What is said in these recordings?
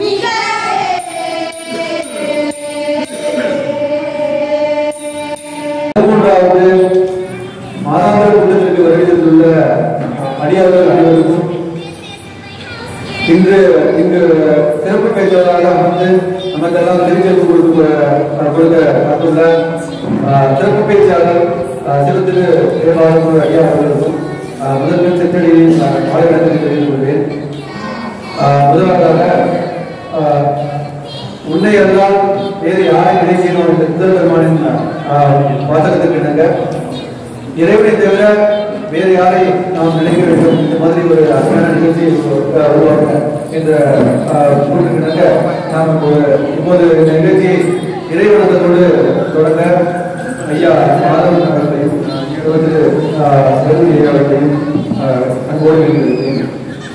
மாதாந்திர கூட்டத்திற்கு வருகிறதுள்ள அடியார்கள் அனைவருக்கும் இங்கு சிறப்பு பேச்சாளராக அமர்ந்து நமக்கெல்லாம் திருச்செல்வம் கொடுத்துள்ள சிறப்பு பேச்சாளர் சிறத்திரு ஐயா அவர்களுக்கும் முதல்வர் சித்தடியின் பாடகத்தை தெரிவித்துக் கொள்வேன். முதலாவதாக உன்னை எல்லாம் வேறு யாரை நினைக்கணும் என்ற முதல் பெருமானின் வாசகத்திற்கு இணங்க இறைவனை தவிர வேறு யாரை நாம் நினைக்க வேண்டும் இந்த மாதிரி ஒரு அருமையான நிகழ்ச்சியை உருவாக்க என்ற கூட்டுக்கிணங்க நாம் இப்போது இந்த நிகழ்ச்சியை இறைவனத்தோடு தொடங்க ஐயா மாதவன் அவர்களையும் அவர்களையும் அன்போடு இருக்கிறேன்.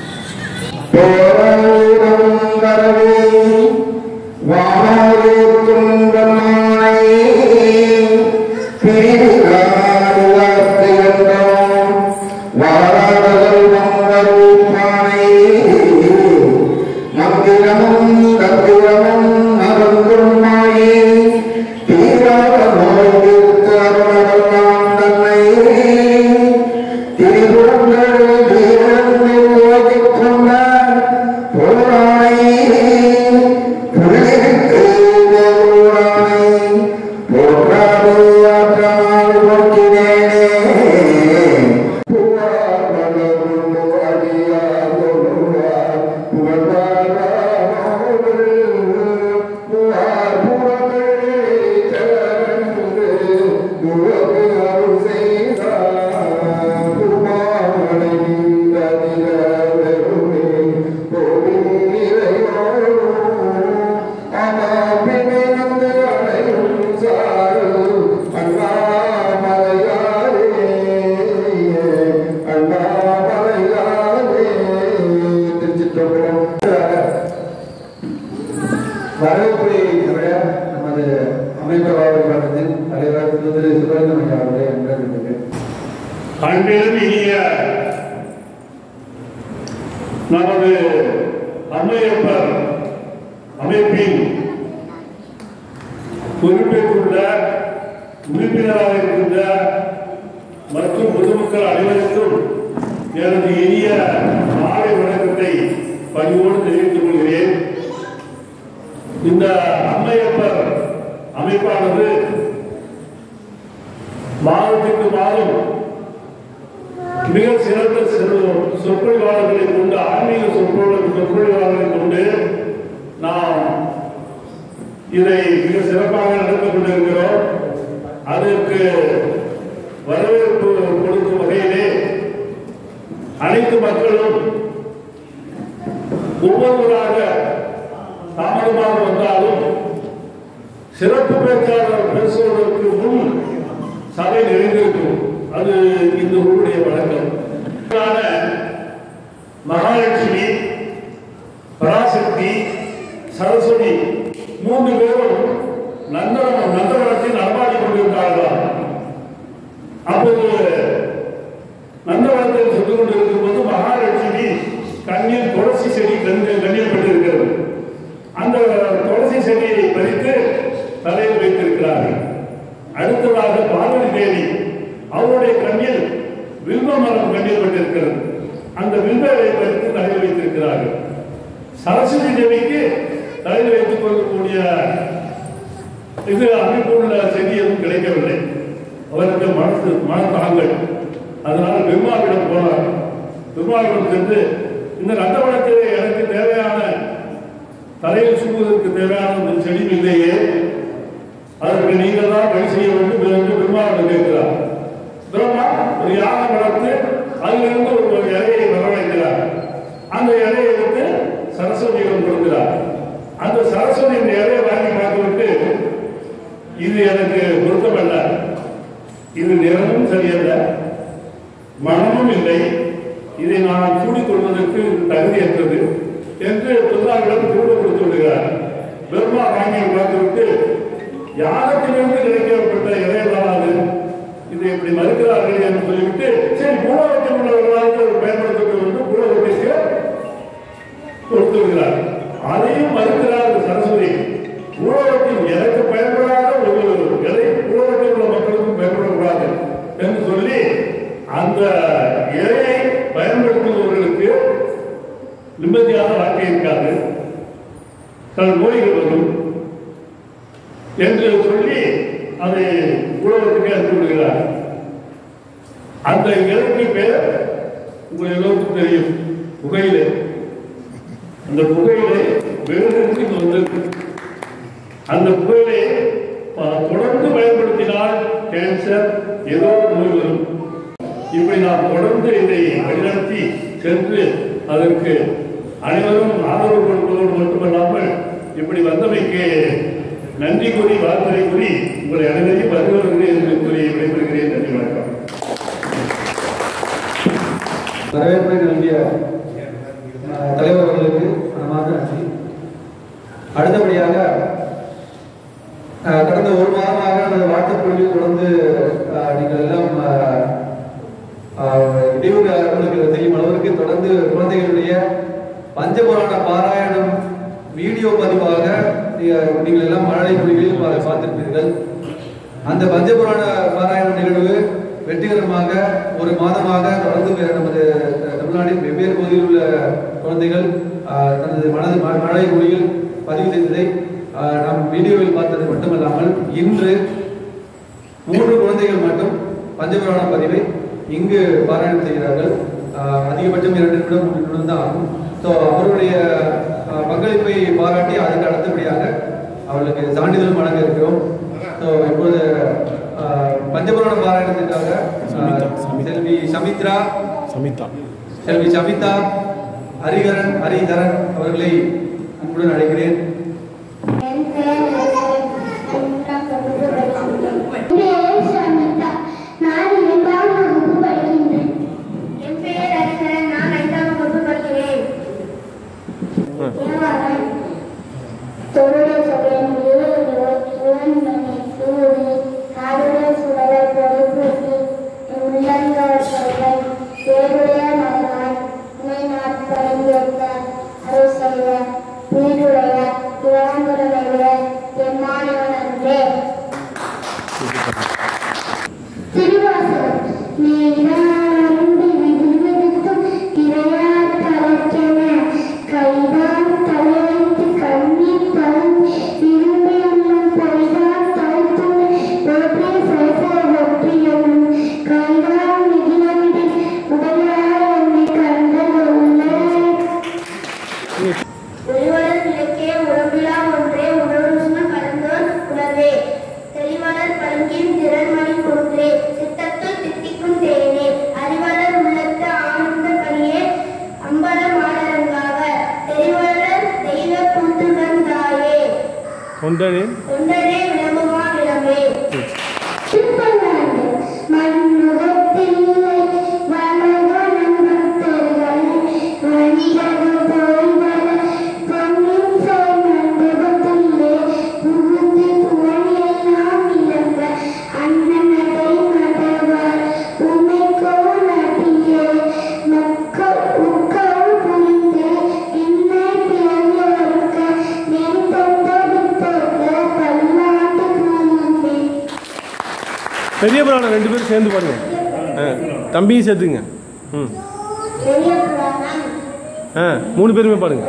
வரவேற்பை தவிர நமது அமைப்பாளர்களின் தலைவர் திரு சுப்பிரமணியம் அவர்களை அன்பளிக்கிறேன். அன்பிலும் இனிய நமது அம்மையப்பர் அமைப்பின் பொறுப்பேற்றுள்ள உறுப்பினராக இருக்கின்ற மற்றும் பொதுமக்கள் அனைவருக்கும் எனது இனிய மாலை வணக்கத்தை பணிவோடு தெரிவித்துக் கொள்கிறேன். இந்த அம்மையப்பர் அமைப்பானது மாதத்திற்கு மாதம் மிக சிறந்த சொற்பொழிவாளர்களை கொண்டு ஆன்மீக சொற்பொழிவாளர்களை கொண்டு நாம் இதை மிக சிறப்பாக நடந்து கொண்டிருக்கிறோம். அதற்கு வரவேற்பு கொடுக்கும் வகையிலே அனைத்து மக்களும் ஒவ்வொருவராக தாமதமாக வந்தாலும் சிறப்பு பேச்சாளர் பேசுவதற்கு முன் சபை நிறைந்திருக்கும். அது இந்த ஊருடைய வழக்கம். மகாலட்சுமி, பராசக்தி, சரஸ்வதி மூன்று பேரும் நந்தவனத்தில் நடமாடி கொண்டிருந்தார்கள். அப்போது நந்தவனத்தில் சென்று கொண்டிருக்கும் போது மகாலட்சுமி கண்ணில் துளசி செடி கண்ணில் பட்டிருக்கிறது. அந்த துளசி செடியை பறித்து தலையில் வைத்திருக்கிறார்கள். அடுத்ததாக பார்வதி தேவி அவருடைய கண்ணில் வில்வ மரம் கண்ணில் பட்டிருக்கிறது. அந்த வில்வரை பறித்து தலையில் வைத்திருக்கிறார்கள். சரஸ்வதி தேவிக்கு தலையில் வைத்துக் கொள்ளக்கூடிய இது அமைப்புள்ள செடி எதுவும் கிடைக்கவில்லை. அவருக்கு மனத்தாங்கள். அதனால் பெருமாவிடம் போனார். பெருமாவிடம் சென்று இந்த நந்தவனத்திலே எனக்கு தேவையான தலையில் சூடுவதற்கு தேவையான செடி இல்லையே, அதற்கு நீங்கள் தான் வழி செய்ய வேண்டும் என்று பெருமாவிடம் கேட்கிறார். பிரம்மா ஒரு யானை வளர்த்து அதிலிருந்து ஒரு இலையை வரவழைக்கிறார். அந்த இலையை எடுத்து சரஸ்வதியிடம் கொடுக்கிறார். அந்த சரஸ்வதி இந்த இலையை வாங்கி பார்த்துவிட்டு இது எனக்கு பொருத்தமல்ல, இது நிறமும் சரியல்ல, மனமும் இல்லை, இதை நான் சூடிக் கொள்வதற்கு தகுதியற்றது என்று பிள்ளாவிடம் கூட கொடுத்து விடுகிறார். பெருமா வாங்கி பார்த்துவிட்டு யாகத்திலிருந்து கிடைக்கப்பட்ட இலையலாது இதை இப்படி மறுக்கிறார்கள் என்று சொல்லிவிட்டு சரி பூலோகத்தில் உள்ளவர்களாக பயன்படுத்த வேண்டும் என்று பூலோகத்திற்கு கொடுத்து விடுகிறார். அதையும் மறுக்கிறார் சரஸ்வதி. ஊழலத்தில் எனக்கு பயன்படாத ஒரு எதை ஊழலத்தில் உள்ள மக்களுக்கும் பயன்படக்கூடாது என்று சொல்லி அந்த இலையை பயன்படுத்துபவர்களுக்கு நிம்மதியான வாழ்க்கை இருக்காது, தன் நோய்கள் வரும் என்று சொல்லி அதை உலகத்துக்கு அனுப்பி விடுகிறார். அந்த இலைக்கு பேர் உங்கள் எல்லோருக்கும் தெரியும், புகையிலை. அந்த புகையிலை வேறு வந்திருக்கு. அந்த புகையிலை தொடர்ந்து பயன்படுத்தினால் கேன்சர் ஏதோ நோய் வரும். இப்படி நாம் தொடர்ந்து இதை வழிநடத்தி சென்று அதற்கு அனைவரும் ஆதரவு கொடுப்பதோடு மட்டுமல்லாமல் இப்படி வந்தமைக்கு நன்றி கூறி வாழ்த்துறை கூறி உங்களை அனைவரையும் வருகிறேன் என்று கூறி விடைபெறுகிறேன். நன்றி, வணக்கம். வரவேற்பை நல்கிய தலைவர் அவர்களுக்கு மனமார்ந்த நன்றி. அடுத்தபடியாக கடந்த ஒரு மாதமாக அந்த வாழ்த்துப்பொழிவில் தொடர்ந்து நீங்கள் எல்லாம் இடையூறு உங்களுக்கு செய்யும் அளவிற்கு தொடர்ந்து குழந்தைகளுடைய பஞ்சபுராண பாராயணம் வீடியோ பதிவாக நீங்கள் எல்லாம் மழலை மொழிகளில் பார்த்திருப்பீர்கள். அந்த பஞ்சபுராண பாராயண நிகழ்வு வெற்றிகரமாக ஒரு மாதமாக தொடர்ந்து நமது தமிழ்நாட்டின் வெவ்வேறு பகுதியில் உள்ள குழந்தைகள் தனது மழலை மொழியில் பதிவு செய்ததை நாம் வீடியோவில் பார்த்தது மட்டுமல்லாமல் இன்று 3 குழந்தைகள் மட்டும் பஞ்சபுராண பதிவை இங்கு பாராயணம் செய்கிறார்கள். அதிகபட்சம் 2 நிமிடம் 3 நிமிடம் தான் ஆகும். ஸோ அவருடைய பங்களிப்பை பாராட்டி அதுக்கு அடுத்தபடியாக அவர்களுக்கு சான்றிதழ் வழங்க இருக்கிறோம். ஸோ இப்போது பஞ்சபுராண பாராயணத்திற்காக செல்வி சமிதா ஹரிதரன் அவர்களை அன்புடன் அழைக்கிறேன். பெரிய புராணம் 2 பேரும் சேர்ந்து பாருங்க. தம்பியும் சேர்த்துங்க. 3 பேருமே பாருங்க.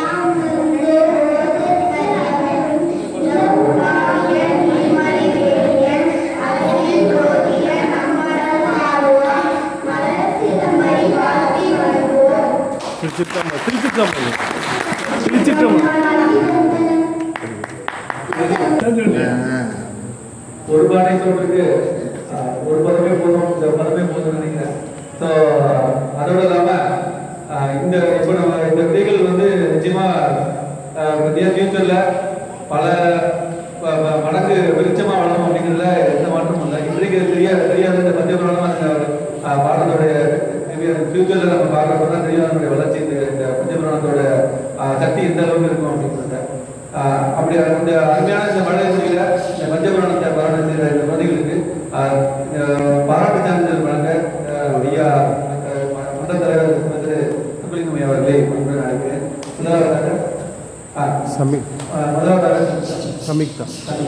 ஒரு பாட்டை சொல்றதுக்கு ஒரு பதமே போதும், இந்த பதமே போதும் நினைக்கிறேன். ஸோ அதோட இல்லாம இப்போ நம்ம இந்த விதைகள் நிச்சயமா ஃபியூச்சர்ல பல மடங்கு வெளிச்சமா வளரும் அப்படிங்கிறதுல எந்த மாற்றமும் இல்லை. இன்றைக்கு தெரியாத இந்த பஞ்சபுராணம் பாடத்தோடைய ஃபியூச்சர்ல நம்ம பார்க்கறப்ப தான் தெரியும் அதனுடைய வளர்ச்சி, இந்த பஞ்சபுராணத்தோட சக்தி எந்த அளவுக்கு இருக்கும் அப்படிங்கிறத. அப்படி அந்த அருமையான இந்த மழை மொழியில இந்த பஞ்சபுராணத்தை பாராயணம் செய்கிற இந்த குழந்தைகளுக்கு பாராட்டு சான்றிதழ் வழங்க ஐயா மன்ற தலைவர் சுப்பிலிங்கம் அவர்களை அழைக்கிறேன். முதலாவதாக முதலாவதாக சமிக்தா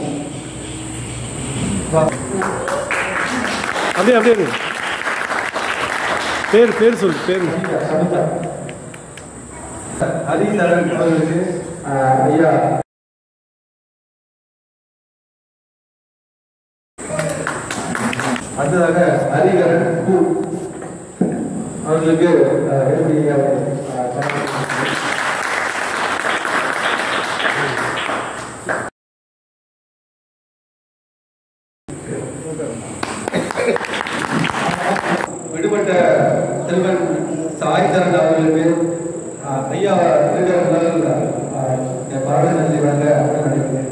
அப்படியே அப்படியே இரு. பேர் சொல்லு பேர் ஹரிசரன் அவர்களுக்கு ஐயா அடுத்ததாக ஹரிகரன் பூ அவர்களுக்கு விடுபட்ட செல்வன் சாய்சரன் அவர்களுக்கு ஐயா பாராட்டு நன்றி வழங்க நினைக்கிறேன்.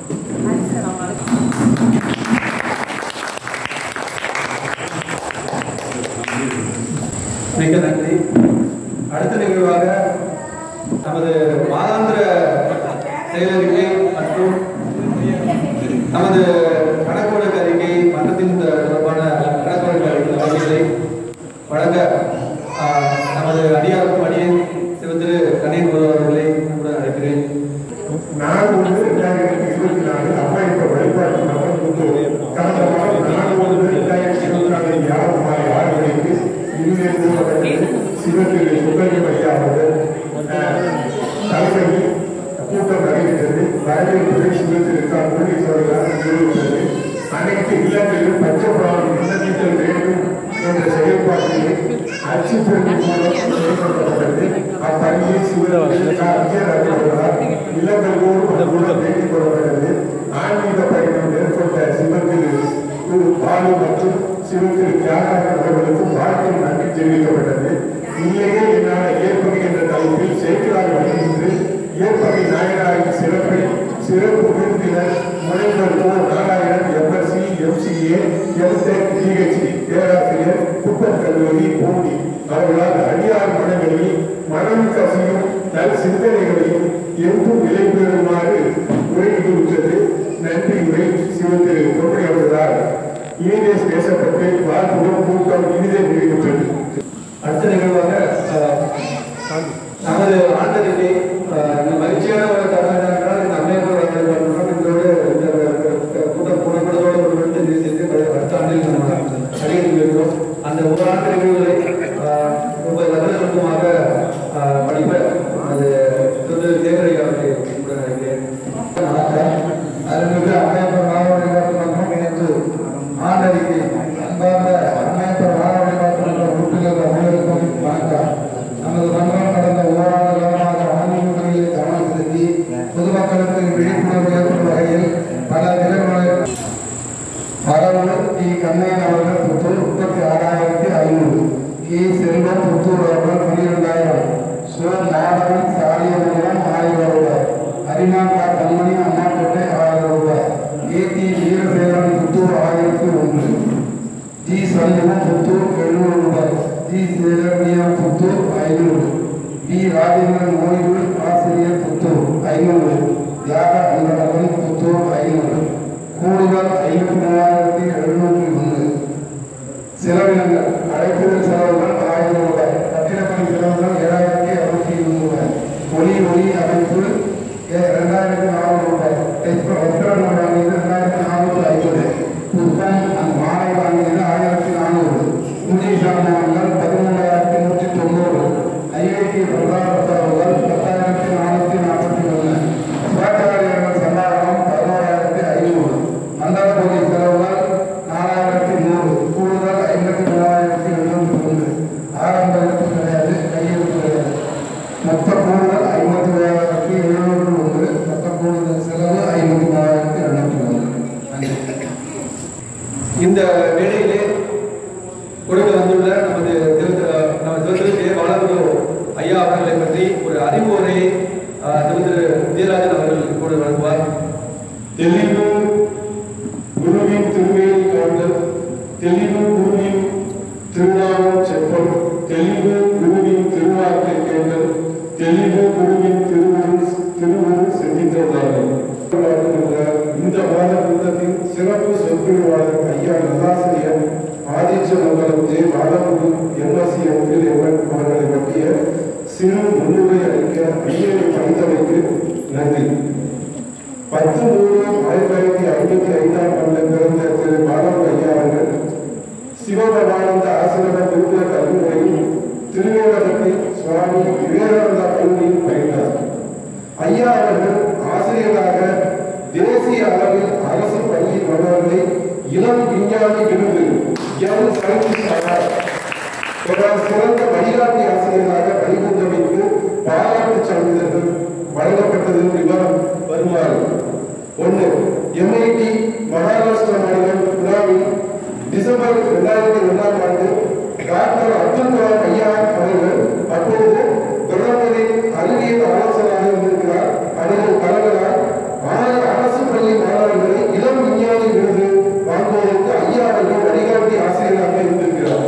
மிக்க நன்றி. அடுத்த நிகழ்வாக நமது மாதாந்திர செயலறிக்கை மற்றும் நமது கணக்கொழுக்க அறிக்கை மன்றத்தின் தொடர்பான கணக்கொழுக்க அறிக்கைகளை வழங்க நமது அடியாருக்கும் அடியேன் சிவத்திரு கண்ணீர் அவர்களை கூட அழைக்கிறேன். நாள் 1/2024 அம்மா என்ற வழிபாட்டு மன்றம் கடந்த மாதம் 4/1/2024 யார் மாலை 6 மணிக்கு சிவத்திரு சுப்பிரமணிய ஐயா அவர்கள் தலைமையில் கூட்டம் நடைபெற்றது. வரவேற்புரை சிவத்திரு முருகேஸ்வரர்களால் நிறுவப்பட்டது. அனைத்து இல்லங்களிலும் பச்சைப்பாலம் விண்ணப்பித்தல் வேண்டும் என்ற செயல்பாட்டிலே அச்சு பெருமை மூலம் செயல்படுத்தப்பட்டது. அப்பணியை இல்லங்களோடு வேண்டிக் கொள்ளப்பட்டது. ஆன்மீக பயணம் மேற்கொண்ட சிவத்திரு பாலு மற்றும் சிவத்திரு தியாகராஜன் அவர்களுக்கும் வாழ்க்கை நன்றி தெரிவிக்கப்பட்டது. இல்லையே என்னால் ஏற்பகை என்ற தலைப்பில் செய்தியாக வருகின்ற ஏற்பகை நாயனாரின் சிறப்பு விருந்தினர் முனைவர் Narayanan MSc MCA MTech PhD பேராசிரியர் குப்பம் கல்லூரி பூண்டி அவர்களால் அடியார் மனங்களில் மனம் கசியும் நல் சிந்தனைகளையும் என்றும் நிலை பெறுமாறு உரை நிகழ்ந்தது. நன்றி உரை சிவத்திரு பொன்முடி அவர்களால் இனிதே பேசப்பட்டு வாழ்வுடன் கூட்டம் இனிதே நிறைவுற்றது. அடுத்த நிகழ்வாக நமது ஆண்டறிக்கை மகிழ்ச்சியான ஒரு தருணம் என்றால் இந்த அம்மையோடு கூட்டம் கூடப்படத்தோடு ஒரு வந்து சென்று அடுத்த ஆண்டில் நம்ம அடியிருக்கிறோம். அந்த ஒரு ஆண்டு நிகழ்வுகளை ரொம்ப நகரமாக படிப்ப அது தேவரை அவர்களை கூட நினைக்கிறேன். அருள்மிகு அம்மையப்பர் மாணவ மன்றம் இணைந்து ஆண்டறிக்கை அன்பார்ந்த அம்மையப்பர் மாணவ மன்றம் உறுப்பினர் அனைவருக்கும் வணக்கம். நமது மன்றம் கடந்த ஓராண்டு காலமாக ஆன்மீகங்களில் கவனம் செலுத்தி பொதுமக்களுக்கு விழிப்புணர்வு ஏற்படும் வகையில் பல நிகழ்வுகளை வரவு டி கண்ணையன் அவர்கள் புத்தூர் 36,500, கே செல்வம் புத்தூர் அவர்கள் 12,000, சோ நாடகன் சாலியமங்கலம் 1000 ரூபாய், அரிமாக்கா கண்மணி அம்மாப்பேட்டை 1000 ரூபாய், ஏ.டி. வீரசேகரன் புத்தூர் 1001, ஜி சண்முகம் புத்தூர் 700 ரூபாய், ஜி சேகரனியம் புத்தூர் 500, பி ராஜேந்திரன் ஓய்வு ஆசிரியர் புத்தூர் 500, தியாக அன்பழகன் புத்தூர் 500, கூடுதல் 53,701. செலவினங்கள் அழைப்புதல் செலவுகள் 1000 ரூபாய், கட்டிடப்பணி செலவுகள் 7,620 ரூபாய், ஒளி அமைப்பு 2,400 ரூபாய், வஸ்திரம் வாங்கியது 2,450, புத்தம் மாலை வாங்கியது 1,400, பூஜை சாமான்கள் 13,190, ஐஐடி பிரதான செலவுகள் 10,441, சிவாச்சாரியர்கள் சந்தானம் 11,500, மண்டல பூஜை செலவுகள் 4,100, கூடுதல் 53,701. ஆரம்ப எழுத்து கிடையாது, கையெழுத்து கிடையாது. மொத்த கூடுதல் 53,701, மொத்த கூடுதல் செலவு 53,201. இந்த வேளையிலே கொடுக்க வந்துள்ள நமது சிவத்திரு வளர்வு ஐயா அவர்களை பற்றி ஒரு அறிவுரையை சிவத்திரு விஜயராஜன் அவர்கள் கூட வழங்குவார். தெளிவு குருவின் திருமையை காண்டல், தெளிவு குருவின் திருநாமம் செப்பல், தெளிவு குருவின் திருவாக்கை கேட்டல், தெளிவு குருவின் திருவுரு சிந்தித்ததாகும். இந்த மாத கூட்டத்தின் சிறப்பு சொற்பொழிவாளர் ஐயா நல்லாசிரியர் Adichamangalam J Balaguru MSc MPhil அவர்களை பற்றிய சிறு முன்னுரை அளிக்க ஐயரை படித்தமைக்கு நன்றி. 10/3/1955 பிறந்த திரு பாலன் ஐயா அவர்கள் சிவபவானந்த ஆசிரம திருக்குற கல்விமுறையில் திருவேலகத்தில் சுவாமி விவேகானந்தா கல்லூரியில் பயின்றார். ஐயா அவர்கள் ஆசிரியராக தேசிய அளவில் அரசு பள்ளி மாணவர்களை இளம் விஞ்ஞானி விருது சிறந்த வழிகாட்டி ஆசிரியராக வழிபுரிந்தமைக்கு பாராட்டு சான்றிதழ்கள் வழங்கப்பட்டது விவரம் வருமாறு. 1. MIT மகாராஷ்டிரா மாநிலம் புனாவில் டிசம்பர் 2001ஆம் ஆண்டு டாக்டர் அப்துல் கலாம் ஐயா அவர்கள் அப்பொழுது பிரதமரின் அறிவியல் ஆலோசகராக இருந்திருக்கிறார். அவர்கள் கலங்களால் 6 அரசு பள்ளி மாணவர்களை இளம் விஞ்ஞானி விருது வாங்குவதற்கு ஐயா அவர்கள் வழிகாட்டி ஆசிரியராக இருந்திருக்கிறார்.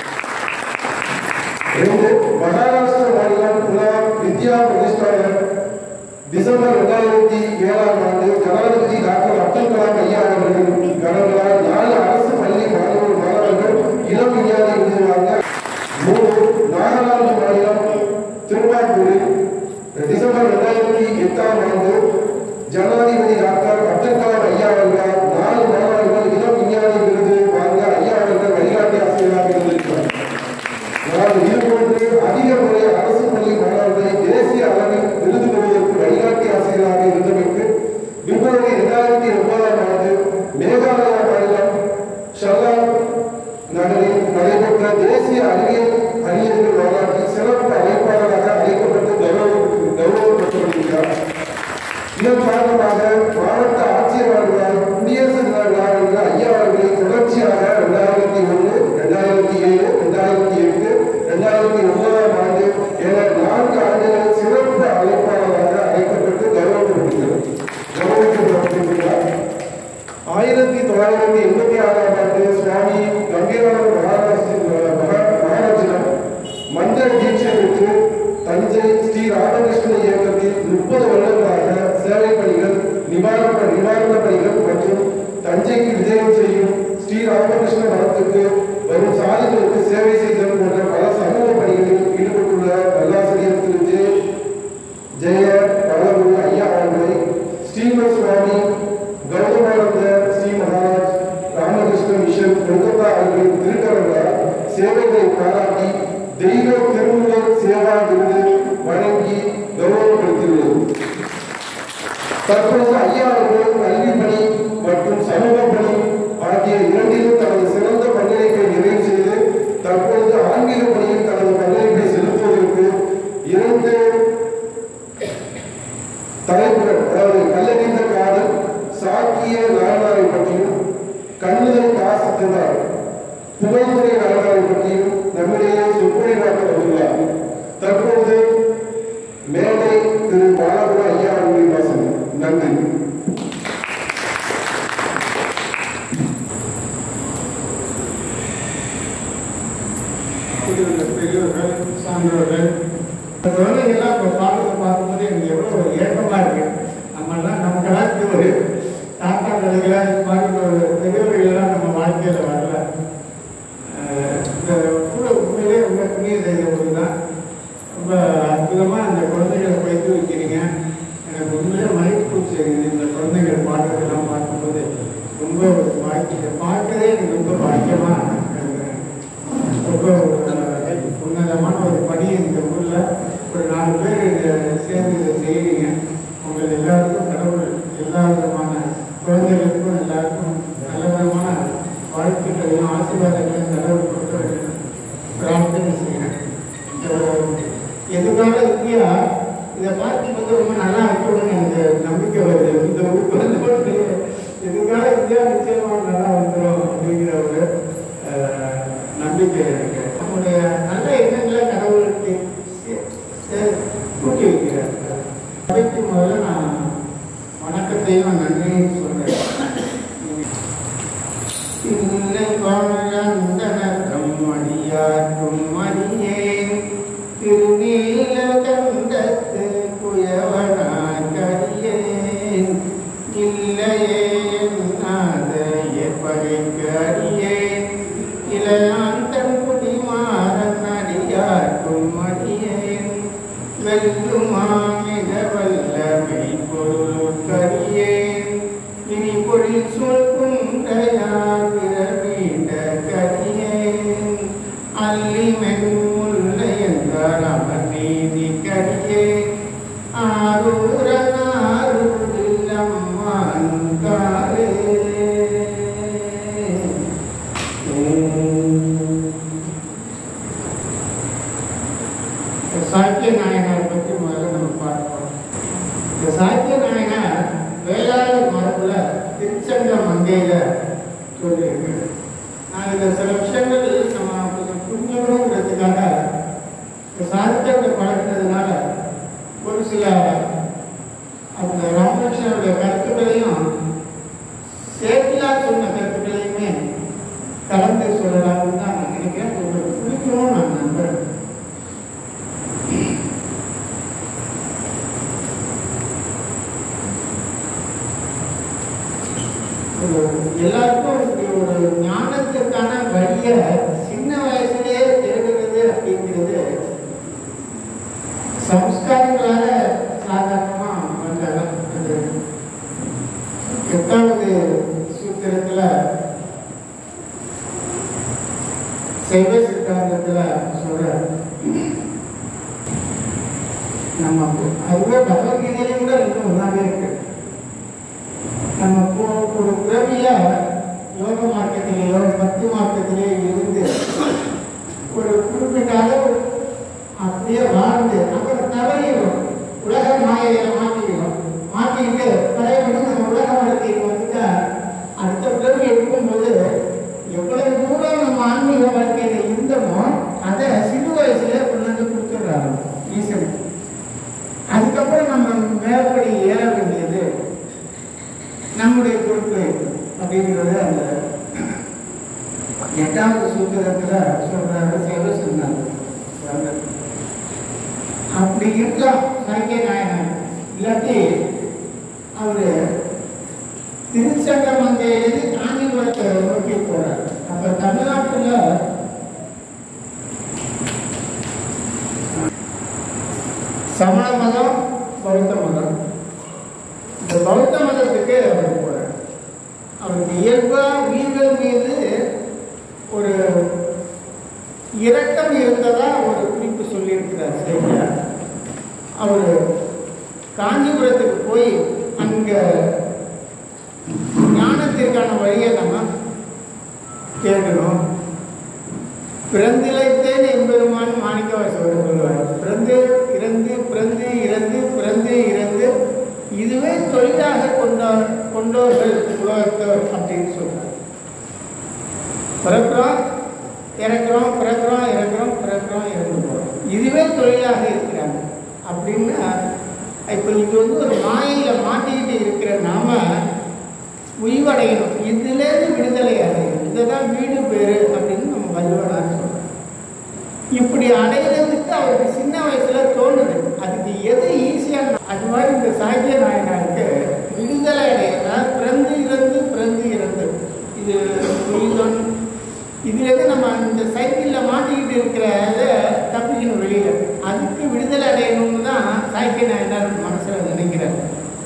2. மகாராஷ்டிரா மாநிலம் புனா வித்யா பிரதிஷ்டானர் டிசம்பர் 2007ஆம் ஆண்டு ஜனாதிபதி டாக்டர் அப்துல் கலாம் ஐயா அவர்களின் கலங்களால் 4 அரசு பள்ளி மாணவர்கள் இளம் விஞ்ஞானி விருது வாங்க. 3. நாகாலாந்து மாநிலம் திருவாரூரில் டிசம்பர் 2008ஆம் ஆண்டு ஜனாதிபதி டாக்டர் அப்துல் கலாம் ஐயா அவர்களால் 4 மாணவர்கள் இளம் விஞ்ஞானி விருது வாங்க ஐயா அவர்கள் வழிகாட்டி ஆசிரியராக இருந்திருக்கிறார். இதுபோன்று அதிக முறை அரசு பள்ளி மாணவர்களை தேசிய அளவில் விருது பெறுவதற்கு வழிகாட்டி ஆசிரியராக இருந்தமைக்கு பிப்ரவரி 2009ஆம் ஆண்டு மேகாலயா மாநிலம் ஷல்லாங் நகரில் நடைபெற்ற தேசிய அறிஞர்கள் மாநாட்டில் சிறப்பு அழைப்பாளராக அழைக்கப்பட்டு கௌரவப்படுத்தப்படுகிறார். இதன் காரணமாக மாவட்ட ஆட்சியர்களால் குடியரசு தின விழாவில் ஐயா அவர்களை தொடர்ச்சியாக 2001, 2007, 2008, 2009ஆம் ஆண்டு என 4 ஆண்டுகள் சிறப்பு அழைப்பாளராக அழைக்கப்பட்டு கௌரவப்படுத்தப்படுகிறார். 1986ஆம் ஆண்டு சுவாமி கம்பீரானந்த மகாராஜிடம் மந்திர தீட்சை பெற்று தஞ்சை ஸ்ரீ ராமகிருஷ்ண இயக்கத்தில் 30 வருடங்களாக சேவை பணிகள், நிவாரண பணிகள் மற்றும் தஞ்சைக்கு விஜயம் செய்யும் ஸ்ரீ ராமகிருஷ்ண மடத்துக்கு வரும் சாதிகளுக்கு சேவை செய்தல் போன்ற பல சமூக பணிகளில் ஈடுபட்டுள்ள நல்லாசிரியர் திரு ஜெய பலகுரு ஐயா அவர்களை ஸ்ரீமத் சுவாமி கௌதமானந்த ஸ்ரீ மகாராஜ் ராமகிருஷ்ண மிஷன் கொல்கத்தா அவர்களின் திருக்கரங்களால் சேவைகளை பாராட்டி தெய்வ திருமுகர் சேவா விருது வழங்கி கௌரவப்படுத்தியுள்ளது. தற்பொழுது ஐயா அவர்கள் கல்வி பணி மற்றும் சமூக பணி ஆகிய இரண்டிலும் தனது சிறந்த பங்களிப்பை நிறைவு செய்து தற்பொழுது ஆன்மீக பணியில் தனது பங்களிப்பை செலுத்துவதற்கு 2 தலைப்புகள், அதாவது கல்லறிந்த காதல், சாக்கிய நாயனாரை பற்றியும் கண்ணுதல் காசுத்தார் புகைத்துறை நாயனாரை பற்றியும் நம்மிடையே சொற்பொழிவாக்க வந்துள்ளார். தற்பொழுது மேடை திரு பாலகுரு ஐயா அவர்களின் வாசகம். நன்றி. பெரியவர்கள், சான்றோர்கள், குழந்தைகள்லாம் இப்போ பாடத்தை பார்க்கும்போது எனக்கு எவ்வளோ ஏற்றமாக இருக்கு. நமக்கெல்லாம் ஒரு தாத்தா கதைகளை இது மாதிரி ஒரு பெரியவர்களெல்லாம் நம்ம வாழ்க்கையில் வரல. இந்த கூட உண்மையிலே ரொம்ப புண்ணிய செய்த ஒரு தான். ரொம்ப அற்புதமாக அந்த குழந்தைகளை படித்து வைக்கிறீங்க. எனக்கு உண்மையிலே மகிழ்ச்சி செய்யுது. இந்த குழந்தைகள் பாடத்தெல்லாம் பார்க்கும்போது ரொம்ப ஒரு வாழ்க்கை பார்க்கவே எனக்கு ரொம்ப பாக்கியமாக இருக்கிறேன். ரொம்ப உன்னதமான ஒரு பணி இந்த ஊரில் ஒரு 4 பேர் சேர்ந்து இதை செய்கிறீங்க. உங்கள் எல்லாருக்கும் கடவுள் எல்லா விதமான குழந்தைகளுக்கும் எல்லாருக்கும் நல்ல விதமான வாழ்க்கைகளையும் ஆசீர்வாதங்களையும் கடவுள் கொடுக்க வேண்டும் பிரார்த்தனை செய்கிறேன். எதுக்காக இந்தியா இதை பார்க்கும்போது ரொம்ப நல்லா இருக்கணும்னு எனக்கு நம்பிக்கை வருது. இந்த ஊருக்கு வந்து எதுக்காக இந்தியா நிச்சயமாக நல்லா வந்துடும் அப்படிங்கிற ஒரு நம்பிக்கை இருக்கு. நம்முடைய நல்ல எண்ணங்களை கடவுளுக்கு கூட்டி வைக்கிறார். சபைக்கு முதல்ல நான் வணக்கத்தையும் நன்றியும் சொல்றேன். அடியாற்றும் மணியேன் திருநீலகண்டத்து குயவனார் கரியேன் இல்லையே என்னாதைய பகைக்கு அடியேன் இளையாந்தன் குடிமாறன் அடியாற்றும் மணியேன் வெல்லுமாமிக வல்லமை இந்த சாக்கிய நாயனார் வேளாண் மரபுல திருச்சங்க மங்கையில சொல்லியிருக்கு. நான் இதில் சில விஷயங்கள் நம்ம கொஞ்சம் புரிஞ்சுக்கணுங்கிறதுக்காக சாகித்யத்தை பழகினதுனால ஒரு சில அந்த ராமகிருஷ்ணனுடைய கருத்துக்களையும் சேர்த்தியார் சொன்ன கருத்துக்களையுமே கலந்து சொல்லலாம்னு தான் நான் நினைக்கிறேன். உங்களுக்கு பிடிக்கணும் நான் நம்புறேன். எல்லாருக்கும் ஒரு ஞானத்திற்கான வழிய சின்ன வயசுலேயே தெரிகிறது அப்படிங்கிறது சம்ஸ்காரங்களால சாதாரணமா வந்தாலும் அது 8வது சூத்திரத்துல சைவ சித்தாந்தத்துல சொல்ற நம்ம அதுவே பகவத்கீதையிலும் கூட இன்னும் ஒன்றாவே இருக்கு. நம்ம ஒரு பிறவிய யோக மார்க்கத்திலேயோ பக்தி மார்க்கத்திலேயோ இருந்து ஒரு குறிப்பிட்ட அளவு அப்படியே வாழ்ந்து அப்புறம் தவறிடும், உலக மாயையை மாற்றிக்கிட்டு பழையபடி நம்ம உலக வாழ்க்கைக்கு வந்துட்டா அடுத்த பிறவி எடுக்கும்போது எவ்வளவு தூரம் நம்ம ஆன்மீக வாழ்க்கையில இருந்தோமோ அதை சிறு வயசுல கொண்டாந்து கொடுத்துடுறாங்க ஈசன். அதுக்கப்புறம் நம்ம மேற்படி ஏற வேண்டியது நம்முடைய பொறுப்பு அப்படிங்கிறது அந்த 8வது சூத்திரத்துல சொல்றாரு சைவ சித்தாந்தம். அப்படி இருக்கலாம் சாக்கிய நாயனார். இல்லாட்டி அவரு திருச்சங்க மங்கையிலிருந்து காஞ்சிபுரத்தை நோக்கி போறார். அப்ப தமிழ்நாட்டுல சமண மதம், பௌத்த மதம். இந்த பௌத்த மதத்துக்கு அவர் போறார். அவருக்கு இயல்பா உயிர்கள் மீது ஒரு இரக்கம் இருந்ததா ஒரு குறிப்பு சொல்லியிருக்கிறார் சரியா. அவர் காஞ்சிபுரத்துக்கு போய் அங்க ஞானத்திற்கான வழியை நம்ம தேடணும். பிறந்திலைத்தேன் எம்பெருமான் மாணிக்கவாசகர் சொல்லுவார். பிறந்து இறந்து பிறந்து இறந்து பிறந்து இறந்து இதுவே தொழிலாக கொண்டோர்கள் உலகத்தோர் அப்படின்னு சொல்றார். பிறக்கிறோம் இறக்குறோம், பிறக்கிறோம் இறக்குறோம், பிறக்கிறோம் இறந்து போறோம், இதுவே தொழிலாக இருக்கிறாங்க அப்படின்னு. இப்போ இது ஒரு மாயையில மாட்டிக்கிட்டு இருக்கிற நாம உய்வடையணும், இதுலேருந்து விடுதலை அடையணும். இதுதான் வீடு பேரு அப்படின்னு நம்ம வள்ளுவனார் சொல்றோம். இப்படி அடையிறதுக்கு அவருக்கு சின்ன வயசுல தோணுது. அதுக்கு எது ஈஸியான அது மாதிரி இந்த சாக்கிய நாயனாருக்கு விடுதலை அடையிறதா பிறந்து இறந்து பிறந்து இறந்து இது இதுல இருந்து நம்ம இந்த சைக்கிள்ல மாட்டிக்கிட்டு இருக்கிறத தப்பிக்கணும் வெளியில. அதுக்கு விடுதலை அடையணும்னு தான் சாக்கிய நாயனார் மனசுல நினைக்கிறார்.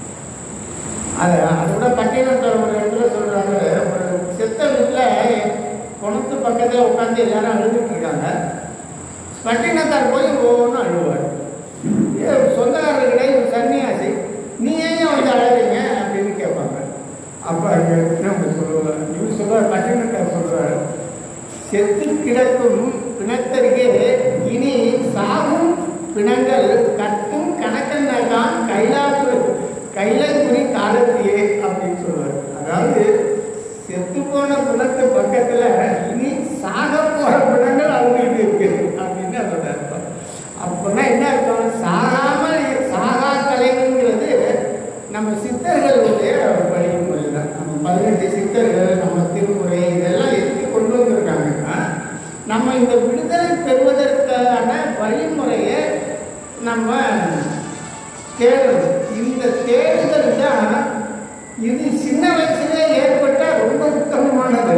அதோட பட்டினத்தார் ஒரு இடத்துல சொல்றாங்க, ஒரு செத்த வீட்டுல குணத்து பக்கத்துல உட்காந்து எல்லாரும் அழுதுட்டு இருக்காங்க. பட்டினத்தார் போய் ஒவ்வொன்றும் அழுவார். சொந்தக்காரர்கிட்ட ஒரு சன்னியாசி, நீ ஏன் வந்து அழறீங்க அப்படின்னு கேட்பாங்க. அப்ப நம்ம சொல்லுவார், இவர் சொல்லுவார், பட்டினத்தார் சொல்றாரு, செத்து கிடக்கும் பிணத்தருகே இனி சாகும் பிணங்கள் கட்டும் கணக்கன்னால்தான் கைலாபுரி காலத்தியே அப்படின்னு சொல்லுவார். அதாவது செத்து போன பிணத்து பக்கத்துல இனி சாக போற பிணங்கள் அவங்களுக்கு இருக்கு அப்படின்னு அதோட அர்த்தம். அப்படின்னா என்ன அர்த்தம்? சாகா கலைங்கிறது நம்ம சித்தர்களுடைய வழிமுறை தான். நம்ம 18 சித்தர்கள், நம்ம திருமுறை இதெல்லாம் எதுக்கு கொண்டு வந்திருக்காங்கன்னா நம்ம இந்த விடுதலை பெறுவதற்கான வழிமுறையை நம்ம தேடணும். இந்த தேடுதல் தான் இது சின்ன வயசுல ஏற்பட்ட ரொம்ப உத்தமமானது.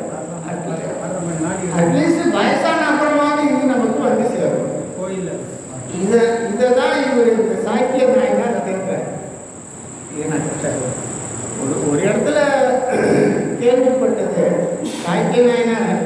அட்லீஸ்ட் வயசான அப்புறமாவது இது நமக்கு வந்து சேரும். இதான் இவர் இந்த சாக்கிய நாயனார் தேர்ந்தார். ஒரு இடத்துல கேள்விப்பட்டது, சாக்கிய நாயனார்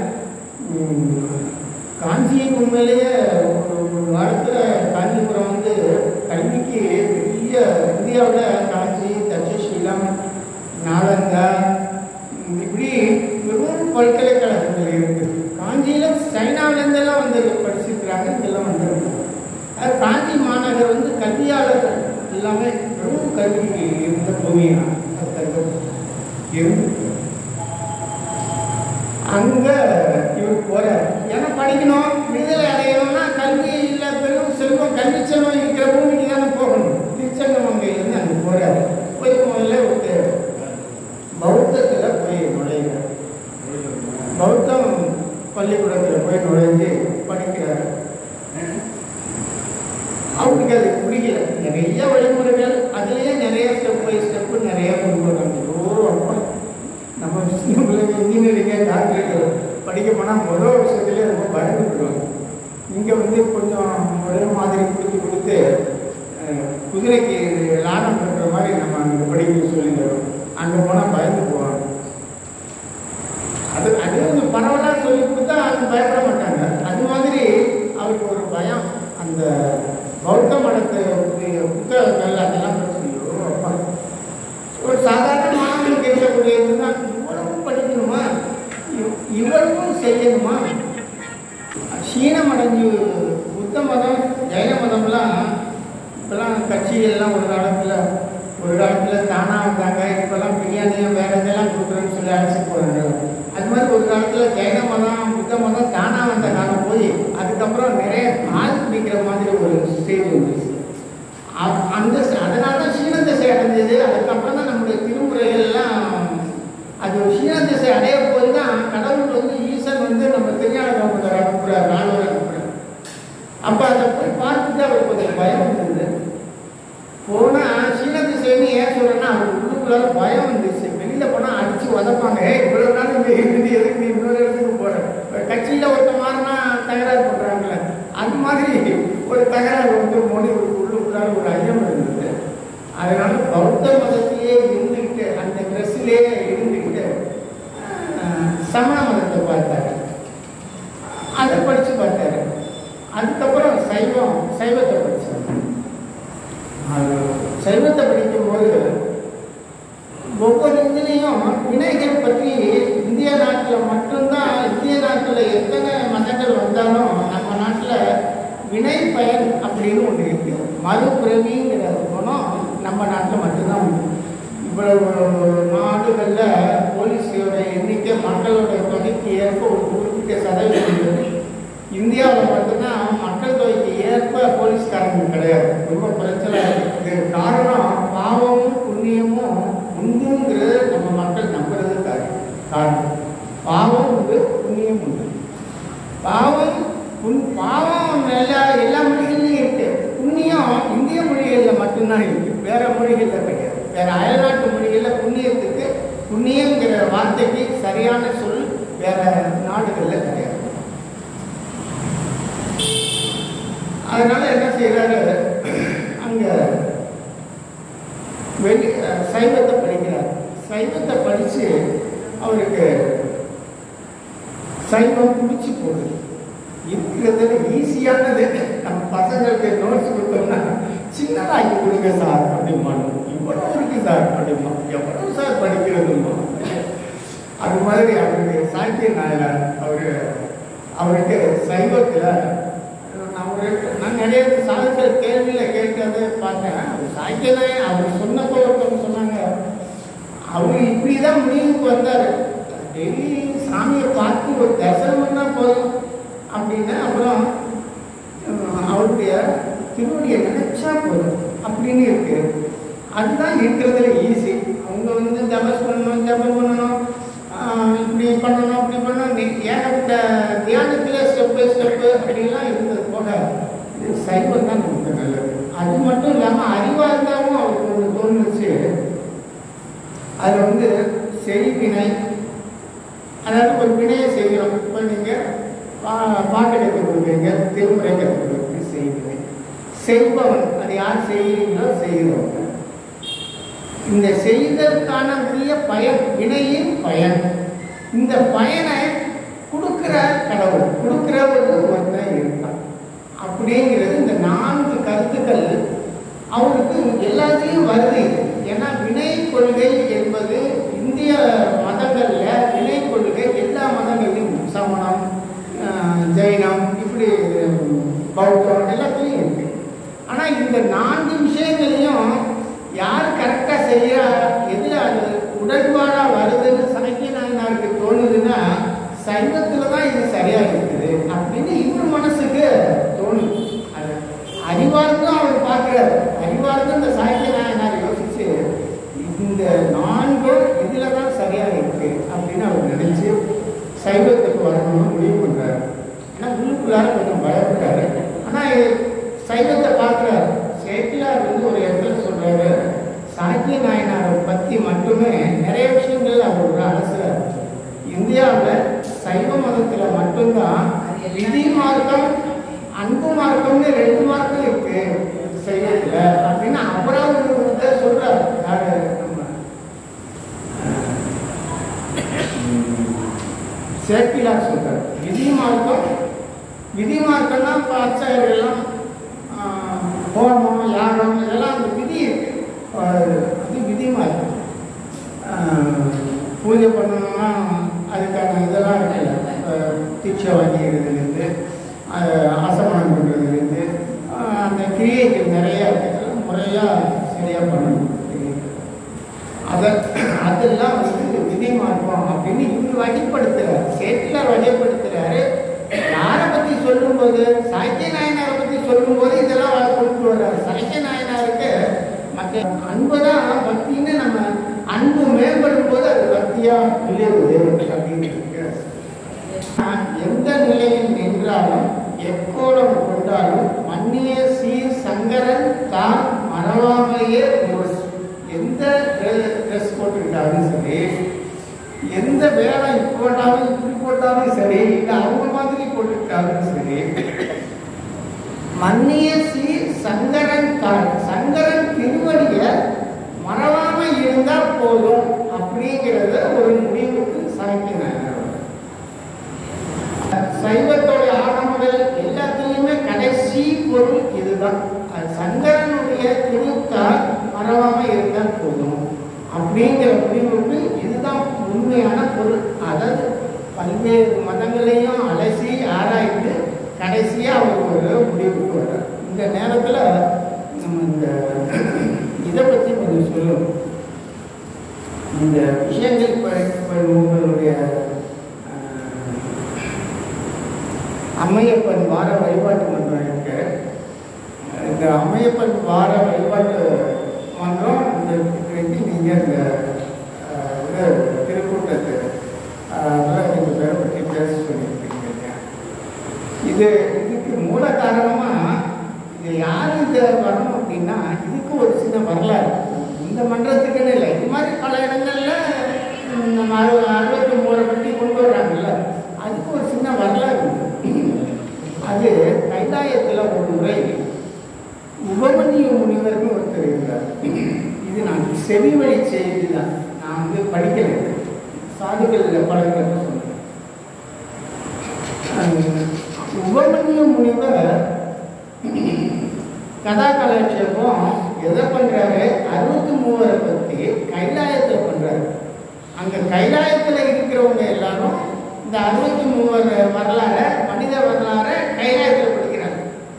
காஞ்சி உண்மையிலேயே ஒரு வாரத்துல காஞ்சிபுரம் வந்து கல்விக்கு பெரிய இந்தியாவில் காஞ்சி, தட்சசீலம், நாலந்தா இப்படி வெறும் பல்கலைக்கழகங்கள் இருக்கு. காஞ்சியில சைனாவிலேருந்தெல்லாம் வந்து படிச்சிருக்கிறாங்க, இதெல்லாம் வந்துருக்கு. காஞ்சி மாநகர் வந்து கல்வியாளர்கள் எல்லாமே வெறும் கல்வி இருந்த பூமியா இருந்து அங்க இவர் போறார். ஏன்னா படிக்கணும், விடுதலை அடையணும்னா கல்வி இல்லை, பெரும் செல்வம், கல்வி செல்வம் இருக்கிற பூமிக்கு தானே போகணும். திருச்செங்கமங்கையிலேருந்து அங்கே போறாரு. போய் முதல்ல ஒரு பௌத்தத்தில் போய் நுழைகிறார். பௌத்தம் பள்ளிக்கூடத்தில் போய் நுழைஞ்சு படிக்கிறார். அவருக்கு அது பிடிக்கல. நிறைய வழிமுறைகள், அதுலேயே நிறைய ஸ்டெப் பை ஸ்டெப்பு நிறைய கொண்டு வராங்க. நம்ம பிள்ளைங்க இன்ஜினியரிங்க டாக்டர்கள் படிக்க போனால் முதல் வருஷத்துலேயே ரொம்ப பயந்துடுவாங்க. இங்கே கொஞ்சம் ஒரே மாதிரி கொடுத்து குதிரைக்கு லாடம் பண்ணுற மாதிரி நம்ம அங்கே படிக்க சொல்லிடுறோம். அங்கே போனால் பயந்து போவாங்க. அது பரவலாக சொல்லி கொடுத்தா அவங்க பயப்பட மாட்டாங்க. அது மாதிரி அவருக்கு ஒரு பயம். அந்த பௌத்த மடத்தை புத்தகங்கள் அதெல்லாம் சொல்லிடுவோம். ஒரு சாதாரண மாணவனுக்கு இருக்கக்கூடியது தான். இவ்வளவும் படிக்கணுமா, இவ்வளவும் செய்யணுமா? சீனம் அடைஞ்சு புத்த மதம் ஜெயின மதம்லாம் இப்போல்லாம் கட்சிகள்லாம் ஒரு காலத்தில் தானாக வந்தாங்க. இப்போல்லாம் பிரியாணியும் வேறு இதெல்லாம் கொடுக்குறேன்னு சொல்லி அழைச்சிட்டு போகிறாங்க. அது மாதிரி ஒரு காலத்தில் ஜெயின மதம் புத்த மதம் தானாக வந்த காலம் போய் அதுக்கப்புறம் நிறைய ஆள் பிடிக்கிற மாதிரி ஒரு ஸ்டேஜ் வந்துச்சு. அதனால தான் சீன திசை அடைஞ்சது. அதுக்கப்புறம் தான் நம்முடைய திருமுறைகள்லாம் அது சீன திசை அடைய போது தான் கடவுள் ஈசன் நம்ம திருஞான சம்பந்தர் அனுப்புகிறார், நால்வர் அனுப்புகிறார். அப்போ அதை போய் பார்த்துட்டு அவருக்கு கொஞ்சம் பயம் வந்தது. போனால் சீன திசைன்னு ஏன் சொல்கிறேன்னா அவருக்கு உள்ளுக்குள்ளார பயம் வந்துச்சு. வெளியில் போனால் அடித்து உதப்பாங்க. இவ்வளோ நாள் இந்த இருந்து எதுக்கு நீ இன்னொரு இடத்துக்கு போகிறேன். கட்சியில் ஒருத்த மாறினா தகராறு பண்ணுறாங்களே, அது மாதிரி ஒரு தகராறு மொழி உள்ளுக்குள்ளார ஒரு ஐயம் இருந்தது. அதனால பௌத்த மதத்திலேயே இருந்துக்கிட்டு அந்த ட்ரெஸ்ஸிலே இருந்துக்கிட்டு சமண மதத்தை பார்த்தாரு. அதை படித்து பார்த்தாரு. அதுக்கப்புறம் சைவத்தை படித்தார். சைவத்தை படிக்கும்போது ஒவ்வொரு இதுலேயும் வினைகள் பற்றி இந்திய நாட்டில் மட்டும்தான், இந்திய நாட்டில் எத்தனை மதங்கள் வந்தாலும் நம்ம நாட்டில் வினை பயன் அப்படின்னு ஒன்று இருக்கு. மறுபிறவிங்கிற குணம் நம்ம நாட்டில் மட்டும்தான் உண்டு. இவ்வளவு நாடுகளில் போலீஸோட எண்ணிக்கை மக்களோட தொகைக்கு ஏற்ப ஒரு குறிப்பிட்ட சதவீதம். இந்தியாவில் மட்டும்தான் மக்கள் தொகைக்கு ஏற்ப போலீஸ்காரங்க கிடையாது. ரொம்ப பிரச்சனை. இது காரணம் பாவமும் புண்ணியமும் உண்டுங்கிறது நம்ம மக்கள் நம்புறது காரணம். பாவம் உண்டு, புண்ணியம் உண்டு. பாவம் எல்லா மொழிகள்லையும் இருக்கு. புண்ணியம் இந்திய மொழிகளில் மட்டும்தான் இருக்கு, வேற மொழிகளில் கிடையாது. வேற அயல்நாட்டு மொழிகளில் புண்ணியத்துக்கு புண்ணியங்கிற வார்த்தைக்கு சரியான சொல் வேற நாடுகளில் கிடையாது. அதனால என்ன செய்யறாரு, அங்க சைவத்தை படிக்கிறார். சைவத்தை படிச்சு அவருக்கு சைவம் பிடிச்சி போகுது. இருக்கிறதுல ஈஸியானது. நம்ம பசங்களுக்கு நோட்ஸ் கொடுத்தோம்னா சின்னதாக்கி கொடுங்க சார் அப்படிம்பாங்க. இவ்வளோ இருக்கு சார் அப்படிமா, எவ்வளோ சார் படிக்கிறதுமா. அது மாதிரி அவருக்கு சாக்கிய நாயனார் அவருக்கு சைவத்தில் நான் நிறைய சாகித்ய கேள்வியில் கேட்கறது பார்த்தேன். அவர் சாக்கிய நாயன் அவர் சொன்னப்போ ஒருத்தவங்க சொன்னாங்க, அவர் இப்படி தான் முடிவுக்கு வந்தார். டெய்லி சாமியை பார்த்து ஒரு தரிசனம் பண்ணால் போதும் அப்படின்னு, அப்புறம் அவருடைய திருவடியை நினைச்சா போதும் அப்படின்னு இருக்கு. அதுதான் இருக்கிறதுல ஈஸி. அவங்க ஜபம் பண்ணணும், இப்படி பண்ணணும், அப்படி பண்ணணும், ஏகப்பட்ட தியானத்தில் ஸ்டெப் பை ஸ்டெப்பு அப்படிலாம் இருந்தது போக சைவம் தான் நமக்கு நல்லது. அது மட்டும் இல்லாமல் அறிவார்ந்தாவும் அவருக்கு ஒன்று தோணுச்சு. அதில் செய்வினை, அதாவது ஒரு வினையை செய்கிறோம். இப்போ நீங்கள் பாட்டு கற்றுக் கொடுக்குறீங்க, திருமுறை கற்றுக் கொடுக்குறீங்க, செய்வினை. செய்பவன் அது யார் செய்கிறீங்களோ செய்கிறவங்க. இந்த செய்தற்கான உரிய பயன், வினையின் பயன். இந்த பயனை கொடுக்கிற கடவுள், கொடுக்கிறவர் ஒருத்தன் இருக்கான் அப்படிங்கிறது. இந்த 4 கருத்துக்கள் அவருக்கு எல்லாத்துலேயும் வருது. ஏன்னா வினை கொள்கை என்பது இந்திய மதங்களில் வினை கொள்கை எல்லா மதங்கள்லையும், சமணம், ஜெயினம், இப்படி பௌத்தம் எல்லாத்துலேயும் இருக்கு. ஆனால் இந்த 4 விஷயங்களையும் யார் பற்றி மட்டுமே நிறைய விஷயங்கள் அவரோட அலசுறார். இந்தியாவில் சைவ மதத்தில் மட்டும்தான் விதி மார்க்கம் அன்பு மார்க்கம்னு 2 மார்க்கம் இருக்கு சைவத்தில் அப்படின்னு அவராக சொல்றார். யாரு நம்ம சேர்ப்பிலார் சொல்றார். விதி மார்க்கம்னா இப்போ அர்ச்சகர்கள்லாம் ஹோமம் யாகம் இதெல்லாம் அந்த விதி இருக்கு. அது விதி மார்க்கம். பூஜை பண்ணணும்னா அதுக்கான இதெல்லாம் இருக்குல்ல, தீட்சை வாங்கிக்கிறதுலேருந்து ஆசமனம் பண்ணுறதுலேருந்து அந்த கிரியைகள் நிறையா இருக்குது. முறையாக சரியாக பண்ணணும். அதெல்லாம் விதி மார்க்கம் அப்படின்னு இவர் வகைப்படுத்துறாரு. சேட்டிலார் வகைப்படுத்துறாரு. யாரை பற்றி சொல்லும்போது சாக்கிய நாயனாரை பற்றி சொல்லும்போது இதெல்லாம் கொண்டு வர்றாரு. சாக்கிய நாயனாருக்கு மற்ற அன்பு தான் பக்தின்னு நம்ம அன்பு மேம்படும் போது அது பக்தியா விளைவுது அப்படின்னு இருக்கு. எந்த நிலையில் நின்றாலும் எக்கோலம் கொண்டாலும் மன்னிய சீர் சங்கரன் தான் மறவாமையே எந்த ட்ரெஸ் போட்டுக்கிட்டாலும் சரி, எந்த வேலை போட்டாலும் இப்படி போட்டாலும் சரி, இல்லை அவங்க மாதிரி போட்டுக்கிட்டாலும் சரி, மன்னிய சீர் சங்கரன் தான் சங்கரன் திருவடிய மறவாம இருந்தா போதும் அப்படிங்கிறத ஒரு முடிவுக்கு சாய்க்கிறாங்க. சைவத்தோட ஆரம்பங்கள் எல்லாத்துலேயுமே கடைசி பொருள் இதுதான். சங்கரனுடைய திருத்தால் மறவாம இருந்தால் போதும் அப்படிங்கிற முடிவுக்கு இதுதான் உண்மையான பொருள். அதாவது பல்வேறு மதங்களையும் அலசி ஆராய்ந்து கடைசியாக அவர் ஒரு முடிவுக்கு வர்றார். இந்த நேரத்தில் நம்ம இந்த இதை பற்றி கொஞ்சம் சொல்லணும். இந்த விஷயங்கள் இப்போ உங்களுடைய அம்மையப்பன் வார வழிபாட்டு மன்றம் இருக்கு. இந்த அம்மையப்பன் வார வழிபாட்டு மன்றம் நீங்கள் இந்த திருக்கூட்டத்தை 2 பேரை பற்றி பேச சொல்லியிருக்கீங்க. இதுக்கு மூல காரணமாக இது யார் இதை வரணும் அப்படின்னா இதுக்கு ஒரு சின்ன வரலாறு. இந்த மன்றத்துக்குன்னு இல்லை, இது மாதிரி பல இடங்களில் நம்ம 63 பற்றி கொண்டு வர்றாங்கல்ல, அதுக்கு ஒரு சின்ன வரலாறு. அது கைலாயத்தில் ஒரு முறை உபமன்ய முனிவர்னு ஒருத்தர் இருந்தார். இது நான் செவி வழி செய்தி தான், நான் படிக்கலை, சாதுக்கள் பழகிறத சொன்னேன். உபமன்ய முனிவர் கதா கலாட்சேபம் எதை பண்ணுறாரு, 63 பற்றி கைலாயத்தில் பண்ணுறாரு. அங்கே கைலாயத்தில் இருக்கிறவங்க எல்லாரும் இந்த 63 வரலாறு மனித வரலாறு கைலாயத்தில் படிக்கிறாங்க.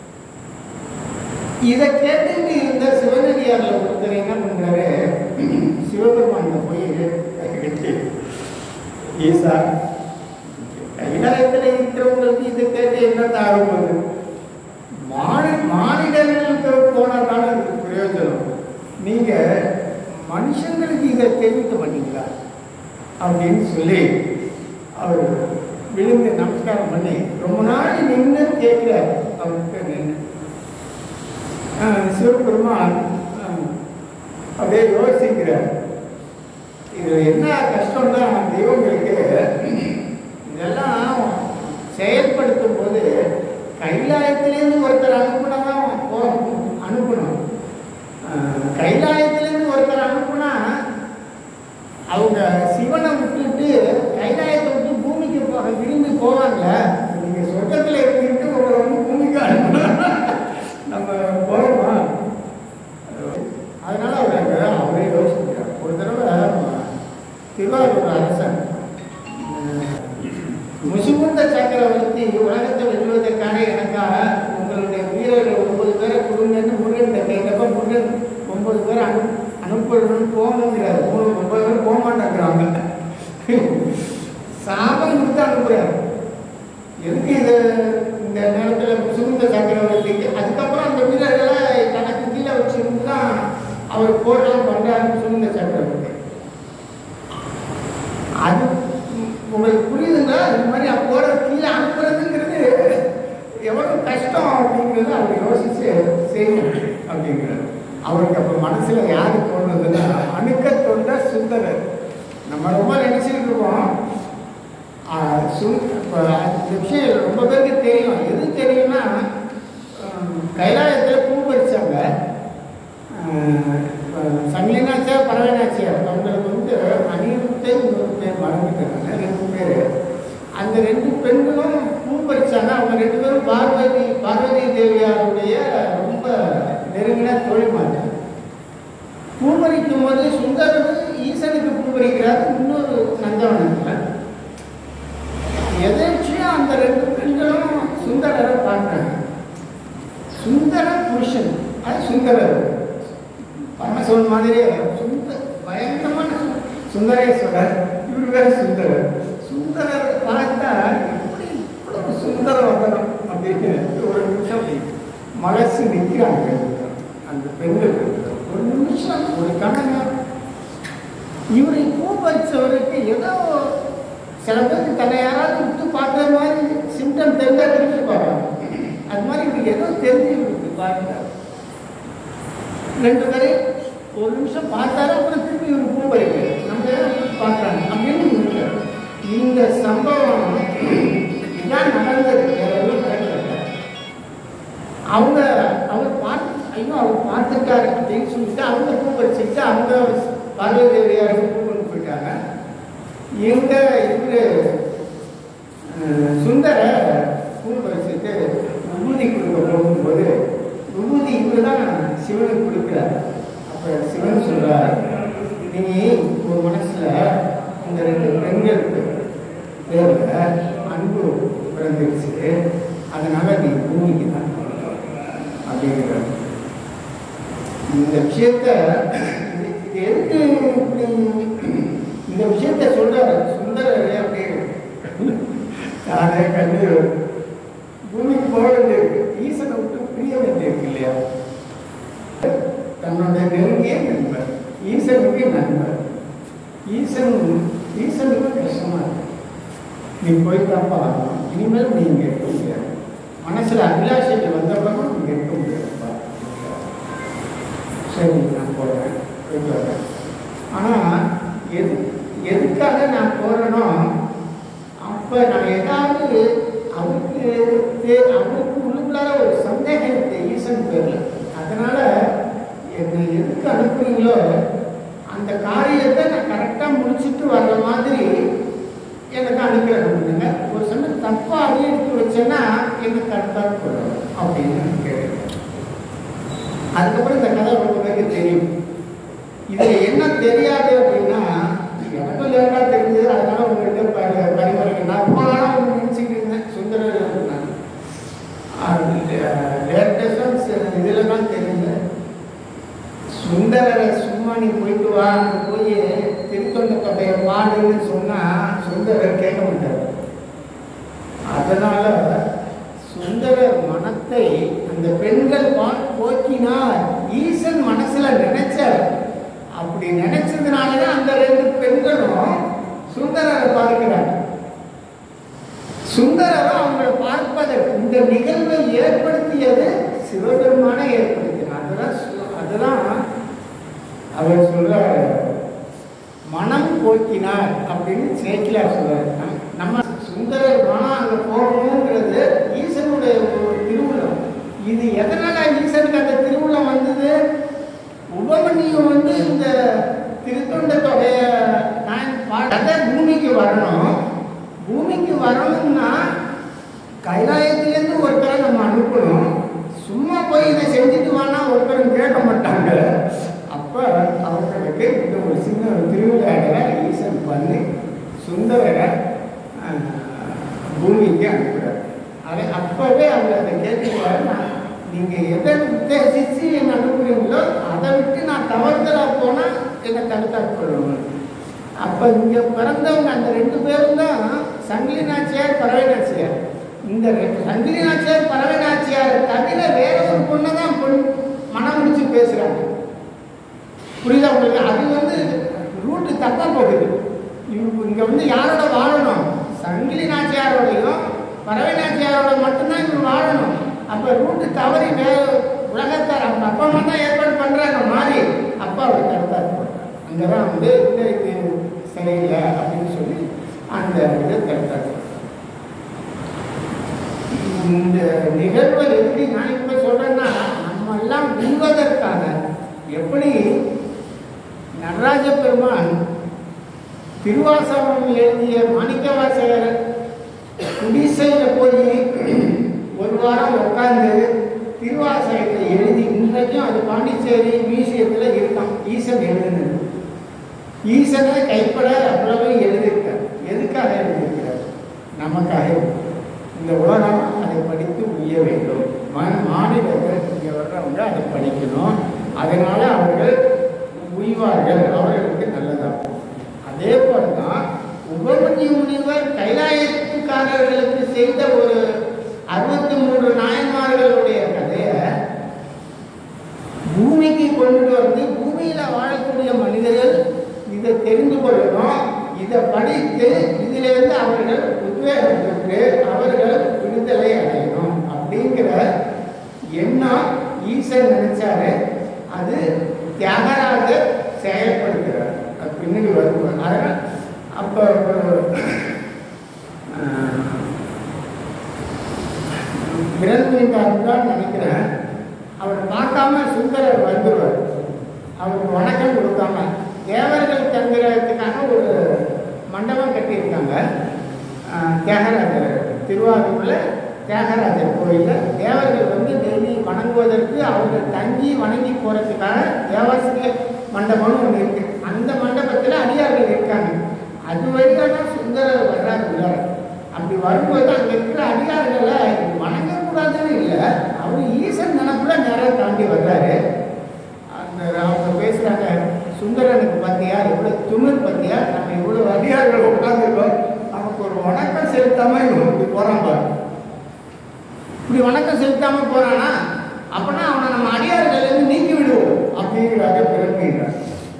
இதை கேட்டுட்டு இருந்த சிவனடியாரில் ஒருத்தர் என்ன பண்ணுறாரு, சிவபெருமான போய் கட்டி, ஈசா கைலாயத்தில் இருக்கிறவங்களுக்கு இதை கேட்டு என்ன தாழ்வு, மானிடர்களுக்கு போனதான இதுக்கு பிரயோஜனம், நீங்கள் மனுஷங்களுக்கு இதை தெரிவிக்க மாட்டீங்களா அப்படின்னு சொல்லி அவர் விழுந்து நமஸ்காரம் பண்ணி ரொம்ப நாள் நின்று கேட்கிறார். அவருக்கு நின்று சிவபெருமான் அப்படியே யோசிக்கிறார். இது என்ன கஷ்டம்தான் தெய்வங்களுக்கு இதெல்லாம் செயல்படுத்தும் போது கைலாயத்திலேருந்து ஒருத்தர் அனுப்புனா தான் அனுப்பணும். கைலாயத்திலேருந்து ஒருத்தர் அனுப்புனா அவங்க சிவனை விட்டுட்டு கைலாயத்தை விட்டு பூமிக்கு விரும்பி போவாங்கல்ல. நீங்கள் சொர்க்கத்தில் இருந்துட்டு உங்களை பூமிக்கு அனுப்புனா நம்ம போவோமா? அதனால அவரே யோசிக்கிறார். ஒரு தடவை திருவாரூர் அரசன் முசுகுந்த சக்கரவர்த்தி உலகத்தை வெல்வதற்கான எனக்காக உங்களுடைய வீரர்கள் 9 பேரை கொடுங்கன்னு முருகன் கேட்டப்ப முருகன் 9 பேரை அனுப்பணும்னு போகணுங்கிறாரு. 9 பேர் போக மாட்டேங்கிறாங்க. சாபம் கொடுத்து அனுப்புறாரு. எதுக்கு இந்த நேரத்தில் முசுகுந்த சக்கரவர்த்திக்கு அதுக்கப்புறம் அந்த வீரர்களை தனக்கு கீழே வச்சிருந்து தான் அவர் போரெல்லாம் பண்றாரு முசுகுந்த சக்கரவர்த்தி. அது உங்களுக்கு புரியுதுங்களா? இந்த மாதிரி போற கீழே அனுப்புறதுங்கிறது எவ்வளவு கஷ்டம் அப்படிங்கிறது அவர் யோசிச்சு செய்யணும் அப்படிங்கிறது. அவருக்கு அப்போ மனசுல யாரு தோணுதுன்னா அணுக்க தொண்ட சொல்லுவோம். இந்த விஷயம் ரொம்ப பேருக்கு தெரியும். எது தெரியும்னா, கைலாயத்தில் பூ பறிச்சாங்க. சங்கிலினாச்சியார் பரவனாச்சியார் அவங்களுக்கு வந்து அனிருத்தை இன்னொரு பேர் மறந்துட்டாங்க, 2 பேர். அந்த 2 பெண்களும் பூ பறிச்சாங்க. அவங்க 2 பேரும் பார்வதி தேவியாருடைய ரொம்ப நெருங்கின தோழிமாங்க. பூ பறிக்கும் போது சுந்தரர் ஈசனுக்கு பூ பறிக்கிறார் இன்னொரு நந்தவனத்தில். எதாச்சும் அந்த 2 பெண்களும் சுந்தரரை பார்க்குறாங்க. சுந்தர புருஷன், அது சுந்தரர் பரமசிவன் மாதிரியே பயங்கரமான சுந்தரேஸ்வரர். இவர் வேற சுந்தரர். சுந்தரர் பார்த்தா எப்படி இவ்வளவு சுந்தர வந்தனம் அப்படின்னு ஒரு நிமிஷம் மனசு நிற்கிறாங்க. அந்த பெண்கள் ஒரு நிமிஷம், ஒரு கணங்க இவரை பூ பறிச்சவருக்கு ஏதோ சில பேருக்கு தன்னை யாராவது விட்டு பார்க்குற மாதிரி சிம்டம் தெரிஞ்சா திருப்பி பார்க்குறாங்க. அது மாதிரி இவருக்கு ஏதோ தெரிஞ்சு பார்க்குறாரு. 2 பேரையும் ஒரு நிமிஷம் பார்த்தாரு. அப்புறம் திருப்பி இவர் பூ பறிக்க நம்ம பார்க்குறாங்க அப்படின்னு இந்த சம்பவம் இதான் நடந்தது. அவர் பார்த்துட்டாரு அப்படின்னு சொல்லிட்டு அவங்க பூ பறிச்சுட்டு அவங்க பார்வதி தேவியாருக்கு பூ கொண்டு போயிட்டாங்க. இவரு சுந்தர பூ பறிச்சுட்டு விபூதி கொடுக்க போகும்போது விபூதி இவரு தான் சிவனுக்கு கொடுக்குறாரு. அப்போ சிவன் சொல்றார், நீ ஒரு மனசுல இந்த 2 பெண்களுக்கு அன்பு பிறந்துருச்சு, அதனால நீ பூமிக்கு தான் அப்படிங்கிற இந்த விஷயத்த எதுக்கு இந்த விஷயத்த சொல்றாரு சுந்தரர். அப்படின்னு அதை கண்டு பூமிக்கு போக வேண்டியிருக்கு, ஈசனை விட்டு பிரிய வேண்டியிருக்கு இல்லையா? தன்னோட நெருங்கிய நண்பர், ஈசனுக்கு நண்பர். ஈசனுக்கு கஷ்டமா இருக்கு, நீ போய் தப்பா இனிமேல் நீங்க இருக்க முடியாது, மனசுல அபிலாஷைகள் வந்தப்பறம் நீங்க இருக்க முடியாதுப்பா. சரி நான் போறேன், போயிட்டு வரேன். ஆனா எதுக்காக நான் போறேனோ அப்ப நான் ஏதாவது அவருக்கு உள்ளுக்குள்ளார ஒரு சந்தேகம் இருக்கு ஈசன் பேர்ல. அதனால என்னை எதுக்கு அனுப்புறீங்களோ அந்த காரியத்தை நான் கரெக்டா முடிச்சுட்டு வர்ற மாதிரி எனக்கு அனுப்பிடுங்க. ஒரு சமயம் தப்பா அடியெடுத்து வச்சேன்னா எனக்கு கரெக்டாக போடுறோம் அப்படின்னு கேட்குறேன். அதுக்கப்புறம் இந்த கதை ரொம்ப பேருக்கு தெரியும். இதுல என்ன தெரியாது அப்படின்னா, எனக்கும் லேட்டா தெரிஞ்சது, அதனால உங்கள்கிட்ட பரிமாறிக்க நான் ரொம்ப நாளாக ஒன்று நினச்சிக்கிட்டு இருந்தேன். சுந்தரர் லேட்டஸ்டாக இதில் தான் தெரிஞ்ச சுந்தரரை சும்மா நீ போயிட்டு வா, போய் திருத்தொண்ட தொகையை பாடுன்னு சொன்னா சுந்தரர் கேட்க மாட்டார். அதனால சுந்தரர் மனத்தை அந்த பெண்கள் போக்கினார். ஈசன் மனசுல நினைச்சார். அப்படி நினைச்சதுனாலதான் அந்த 2 பெண்களும் சுந்தரரை பார்க்கிறார். சுந்தரரும் அவங்களை பார்ப்பதற்கு இந்த நிகழ்வை ஏற்படுத்தியது சிவபெருமான ஏற்படுத்தினார். அதுதான் அவர் சொல்றாரு, மனம் போக்கினார் அப்படின்னு சேக்கிலார் சொல்றாரு. நம்ம சுந்தரர் மனம் அங்க போகணுங்கிறது ஈசனுடைய ஒரு திருவுள்ளம். இது எதனால ஈசனுக்கு அந்த திருவுள்ளம் வந்தது? உபமன்யம் இந்த திருத்தொண்ட தொகைய நான் பூமிக்கு வரணும். பூமிக்கு வரணும்னா கைலாயத்திலேருந்து ஒருத்தரை நம்ம அனுப்பணும். சும்மா போய் இதை செஞ்சுட்டு வானா ஒருத்தரும் கேட்க மாட்டாங்க. அப்ப அவர்களுக்கு இந்த ஒரு சின்ன திருவிழாவை ஈசன் பண்ணி சுந்தரரை பூமிக்கு அனுப்புறாரு. அதை அப்பவே அவங்க அதை கேட்டுக்குவாரு, நீங்க எதை உத்தேசிச்சு என்ன அனுப்புறீங்களோ அதை விட்டு நான் தவறுதலா போனா என்னை தடுத்தாட்கொள்ளுவேன். அப்ப இங்க பிறந்தவங்க அந்த 2 பேரும் தான் சங்கிலி நாச்சியார், பறவை நாச்சியார். இந்த சங்கிலி நாச்சியார், பறவை நாச்சியார் தவிர வேற ஒரு பொண்ணை தான் மனம் முடிச்சு பேசுறாங்க. புரியுதா உங்களுக்கு? அது ரூட்டு தப்பா போகுது. இங்க யாரோட வாழணும்? சங்கிலி நாச்சியாரோடையும் பறவை நாச்சியாரோட மட்டும்தான் இவங்க வாழணும். அப்ப ரூட்டு தவறி உலகத்தார் அவங்க அப்பா அம்மா தான் ஏற்பாடு பண்றாங்க மாறி அப்பா அவர் தடுத்தாரு. அங்கதான் இது சரியில்லை அப்படின்னு சொல்லி அந்த இதை தடுத்தாங்க. இந்த நிகழ்வு எப்படி நான் இப்போ சொல்றேன்னா, நம்ம எல்லாம் உண்பதற்காக எப்படி நடராஜ பெருமான் திருவாசகம் எழுதிய மாணிக்கவாசகர் குடிசையில் போய் ஒரு வாரம் உட்கார்ந்து திருவாசகத்தை எழுதி இன்றைக்கும் அது பாண்டிச்சேரி மியூசியத்தில் இருக்கான். ஈசன் எழுதுனது, ஈசனை கைப்பட அவ்வளவு எழுதியிருக்கார். எதுக்காக எழுதியிருக்கிறார்? நமக்காக. இந்த உலகம் அதை படித்து உய்ய வேண்டும். மாநிலங்கள் இங்கே வர்றவங்க அதை படிக்கணும். அதனால அவர்கள் உய்வார்கள், அவர்களுக்கு நல்லதாகும். அதே போலதான் உபமன்யு முனிவர் கைலாயத்துக்காரர்களுக்கு செய்த ஒரு 63 நாயன்மார்களுடைய கதையை பூமிக்கு கொண்டு வந்து பூமியில வாழக்கூடிய மனிதர்கள் இதை தெரிந்து கொள்ளணும். இதை படித்து இதிலிருந்து அவர்கள் உத்வேகம் பெற்று அவர்கள் விடுதலை அடையணும் அப்படிங்கிற எண்ணம் ஈசன் நினைச்சாரு. அது தியாகராஜர் செயல்படுத்துறார். அது பின்னாடி வருவார். அதனால் அப்போ விரல்விட்டார் தான் நினைக்கிறேன். அவர் பார்க்காம சுந்தரர் வந்துடுவார். அவருக்கு வணக்கம் கொடுக்காம தேவர்கள் தங்குறதுக்காக ஒரு மண்டபம் கட்டியிருக்காங்க. தியாகராஜர் திருவாரூரில் தியாகராஜர் கோயிலில் தேவர்கள் வந்து டெய்லி வணங்குவதற்கு அவர்கள் தங்கி வணங்கி போகிறதுக்காக தேவாசிரிய மண்டபம்னு ஒன்று இருக்குது. அந்த மண்டபத்தில் அடியார்கள் இருக்காங்க. அது வழியாக தான் சுந்தரர் வர்றாரு உள்ளார். அப்படி வரும்போது அங்கே இருக்கிற அடியார்களை வணங்கக்கூடாதுன்னு இல்லை, அவர் ஈசன் நினைப்புல நேரம் தாண்டி வர்றாரு. அந்த அவங்க பேசுகிறாங்க, சுந்தரனுக்கு பார்த்தியா எவ்வளோ துணிர் பார்த்தியா, நம்ம இவ்வளோ அடியார்கள் உட்காந்துருக்கோம், நமக்கு ஒரு வணக்கம் செலுத்தாமல் இவங்க இப்படி போகிறான் பாரு. இப்படி வணக்கம் செலுத்தாமல் போகிறானா அப்படின்னா அவனை நம்ம அடியார்கள்லேருந்து நீக்கி விடுவோம் அப்படிங்கிறாங்க பெருமைங்கிறார்.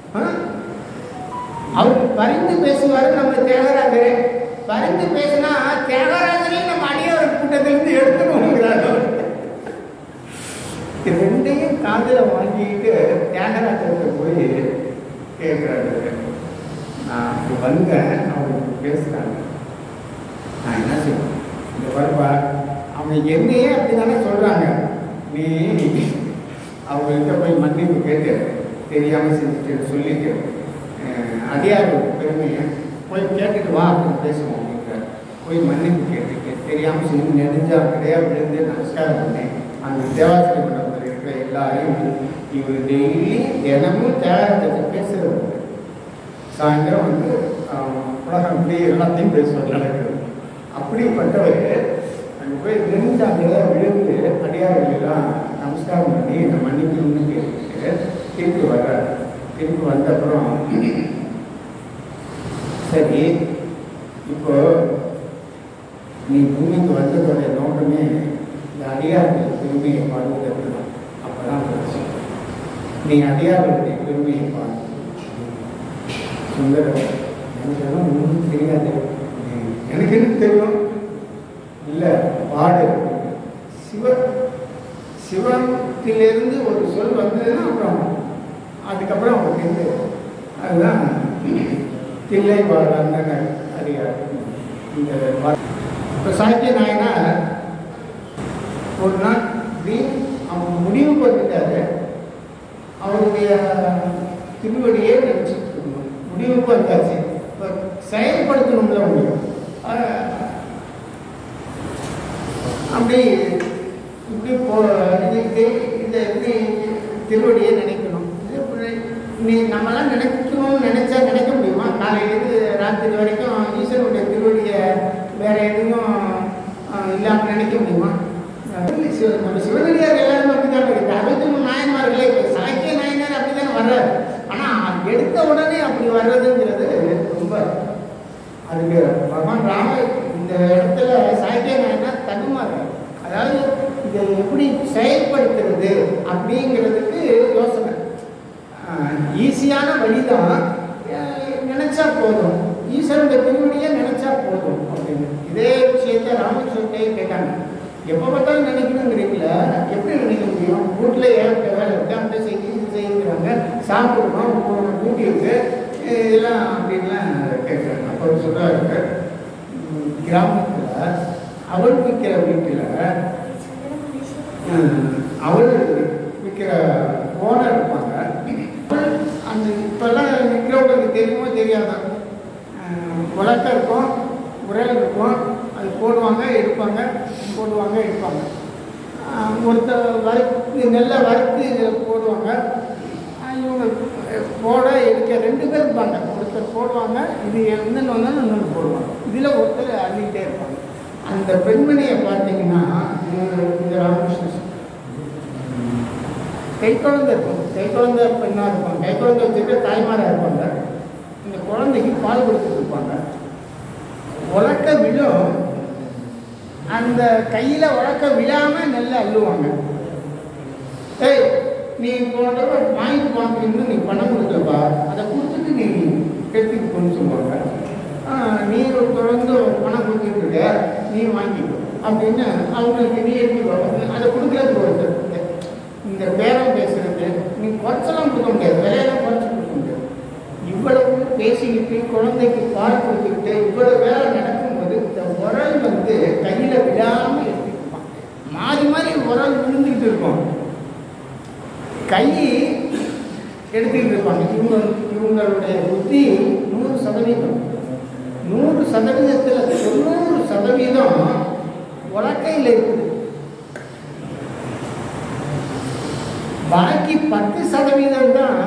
அவருக்கு பரிந்து பேசுவார் நம்ம தியாகராஜரே. பரிந்து பேசினா தியாகராஜரையும் நம்ம அடியார் கூட்டத்திலிருந்து எடுத்துக்கோங்கிறாங்க. ரெண்டையும் காதில் வாங்கிட்டு தியாகராஜர்கிட்ட போய் கேட்குறாரு, நான் அப்படி வந்தேன், அவங்களுக்கு பேசுகிறாங்க, நான் என்ன செய்வேன்? இந்த வருவா அவங்க என்னையே அப்படி தானே சொல்கிறாங்க, நீ அவங்கள்ட்ட போய் மன்னிப்பு கேட்டு தெரியாமல் செஞ்சுட்டு சொல்லிட்டு அடியார் பெருமையை போய் கேட்டுட்டு வா அப்படின்னு பேசுவோம் அப்படின்றார். போய் மன்னிப்பு கேட்டுட்டு தெரியாமல் செஞ்சு நெடுஞ்சா கிடையாது விழுந்து நமஸ்காரம் பண்ணேன். அந்த தேவாசிரிய மண்டபத்தில் இருக்கிற எல்லாரையும் இவர் டெய்லி தினமும் தியாகத்தை பேசுகிறவர். சாயந்தரம் வந்து உலகம் இப்படி எல்லாத்தையும் பேசுவார் நடக்கிறது. அப்படிப்பட்டவர் அங்கே போய் நெடுஞ்சாங்க விழுந்து அடியார்கள் எல்லாம் நமஸ்காரம் பண்ணி இந்த மன்னிக்கணும்னு கேட்டுட்டு திருப்பி வர்றார். திருப்பி வந்த அப்புறம் சரி, இப்போ நீ பூமிக்கு வந்ததோடைய நோக்கமே இந்த அடியார்களுடைய பெருமையை பாடுவதற்கு தான். அப்போதான் பிரச்சனை. நீ அடியார்களுடைய பெருமையை பாடு. சுந்தர எனக்கு ஒன்றும் தெரியாது, எனக்கு என்ன தெரியும் இல்லை பாடு. சிவத்திலிருந்து ஒரு சொல் வந்ததுன்னா அப்புறம் அதுக்கப்புறம் அவங்களுக்கு அதுதான் தில்லை பாடலான்னு அறியார். இந்த இப்போ சாக்கிய நாயனார் ஒரு நாள் இப்படி அவங்க முடிவுக்கு வந்துட்டாரு. அவருடைய திருவடியே நினைச்சிட்டு இருக்கணும். முடிவுக்கு வந்தாச்சு, இப்போ செயல்படுத்தணும்ல முடியும். அப்படி இப்படி இந்த எப்படி திருவடியை நினைக்கணும். நீ நம்மளாம் நினைக்கணும்னு நினைக்க முடியுமா? காலையிலேருந்து ராத்திரி வரைக்கும் ஈஸ்வரனுடைய திருவடியை வேற எதுவும் இல்லாமல் நினைக்க முடியுமா? நம்ம சிவனடியார் எல்லாருமே அப்படிதான் இருக்கு. 63 நாயன்மார்களே இப்போ சாக்கிய நாயனார் அப்படித்தானே வர்றாரு. ஆனால் எடுத்த உடனே அப்படி வர்றதுங்கிறது ரொம்ப அதுக்கு பகவான் ராமர் இந்த இடத்துல சாக்கிய நாயனார் தகுமாறார். அதாவது இதை எப்படி செயல்படுத்துறது அப்படிங்கிறதுக்கு யோசனை. ஈஸியான வழிதான், நினைச்சா போதும், ஈஸ்வரனுடைய திருவடியை நினைச்சா போதும் அப்படின்னு. இதே விஷயத்த ராமகிருஷ்ணத்தையே கேட்டாங்க, எப்போ பார்த்தாலும் நினைக்கணுங்கிறீங்களா, எப்படி நினைக்க முடியும்? வீட்டில் ஏற்பட்ட வேலை இருக்கு, அந்த செய்ய இது செய்யுங்கிறாங்க, சாப்பிடணும், டியூட்டி இருக்கு, இதெல்லாம் அப்படின்லாம் கேட்குறாங்க. அப்போ சொல்கிறாரு, கிராமத்தில் அவள் விற்கிற வீட்டில் அவள் விற்கிற ஓனர் இருப்பாங்க. அந்த இப்போல்லாம் விற்கிறவங்களுக்கு தெரியுமோ தெரியாதான், வழக்கம் இருக்கும், உரல் இருக்கும், அது போடுவாங்க எடுப்பாங்க, போடுவாங்க எடுப்பாங்க. ஒருத்தர் வறுத்து நெல்லை வறுத்து இதில் போடுவாங்க. இவங்க போட எடுக்க 2 பேர் இருப்பாங்க. ஒருத்தர் போடுவாங்க, இது இன்னொன்று வந்தாலும் இன்னொன்று போடுவாங்க. இதில் ஒருத்தர் அள்ளிக்கிட்டே இருப்பாங்க. அந்த பெண்மணியை பார்த்தீங்கன்னா இந்த ராமகிருஷ்ணன் கை குழந்தை இருக்கும், கை குழந்தை பெண்ணாக இருப்பாங்க, கை குழந்தை வச்சுட்டு தாய்மாராக இருப்பாங்க. இந்த குழந்தைக்கு பால் கொடுத்துட்டு இருப்பாங்க. உலக்க விழும், அந்த கையில் உலக்க விழாமல் நெல்லை அள்ளுவாங்க. ஏய் நீ போன வாங்கிட்டு பார்த்துக்கிட்டு நீ பணம் கொடுக்கலப்பா, அதை கொடுத்துட்டு நீ எடுத்துட்டு போன்னு சொல்லுவாங்க. நீ தொடர்ந்து பணம் கொடுத்துட்டு இருக்க, நீ வாங்கிக்கோ அப்படின்னு அவங்களுக்கு நீ எடுத்துக்கோ. அதை கொடுக்கறதுக்கு ஒருத்தர் இந்த பேரம் பேசுறது, நீ குறைச்செல்லாம் கொடுக்க முடியாது, விலையெல்லாம் குறைச்சி கொடுக்க முடியாது. இவ்வளவு பேசிக்கிட்டு குழந்தைக்கு பால் கொடுத்துக்கிட்டு இவ்வளவு வேலை நடக்கும்போது இந்த உரல் கையில் விடாமல் எடுத்துட்டு இருப்பான். மாறி மாறி உரல் விழுந்துக்கிட்டு இருக்கும், கை எடுத்துக்கிட்டு இருப்பாங்க. இவங்களுடைய புத்தி 100%, 100%, 90% உலக்கையில் இருக்குது. பாக்கி 10% தான்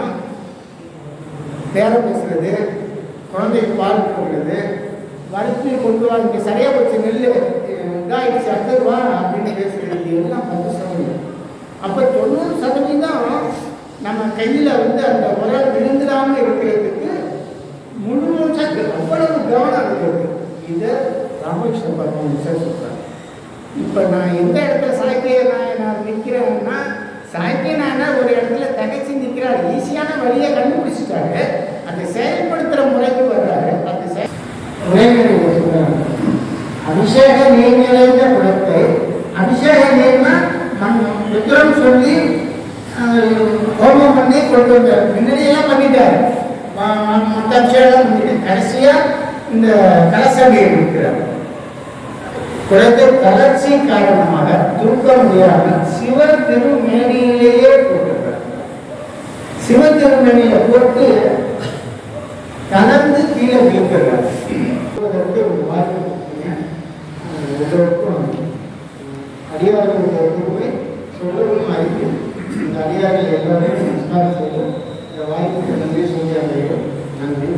பேரம் பேசுறது, குழந்தைக்கு பால் கொடுக்குறது, வறுத்து கொண்டு வா, இங்கே சரியாக போச்சு நெல் இதாகிடுச்சு அடுத்தது வா அப்படின்னு பேசுறது, எல்லாம் 10%. அப்போ 90% நம்ம கையில் அந்த உரல் விழுந்துடாமல் இருக்கிறதுக்கு முழு சத்து அவ்வளவு கவனம் இருக்கிறது. இதை ராமகிருஷ்ண பரமஹம்சர் சொல்கிறார். இப்போ நான் எந்த இடத்துல சாய்க்கிய நான் நிற்கிறேன்னா, சாய்க்கிய நாயனார் ஒரு இடத்துல தகைச்சு நிற்கிறார். ஈஸியான வழியை கண்டுபிடிச்சிட்டாரு, அதை செயல்படுத்துகிற முறைக்கு வர்றாரு. அந்த சொல்கிறாங்க, அபிஷேக நீர் நிறைந்த குலத்தை, அபிஷேக நீர்னா ருத்ரம் சொல்லி ஹோமம் பண்ணி கொண்டு வந்தார். முன்னாடியெல்லாம் பண்ணிட்டார், மற்ற அபிஷேகம் பண்ணிட்டு கடைசியாக இந்த கலச நீர் இருக்கிறார். குழந்தை தளர்ச்சி காரணமாக தூக்க முடியாமல் சிவ திருமேனியிலேயே போட்டிருக்கிறார். சிவ திருமேனியில போட்டு கலந்து கீழே விழுக்கிறார். ஒரு வாய்ப்பு எல்லோருக்கும் அடியார்களுடைய குழுவை சொல்லவும் அறிவு. இந்த அடியார்கள் எல்லாரையும் நமஸ்காரம் செய்யும். இந்த வாய்ப்புக்கு நன்றி சொல்லியார்கள். நன்றி.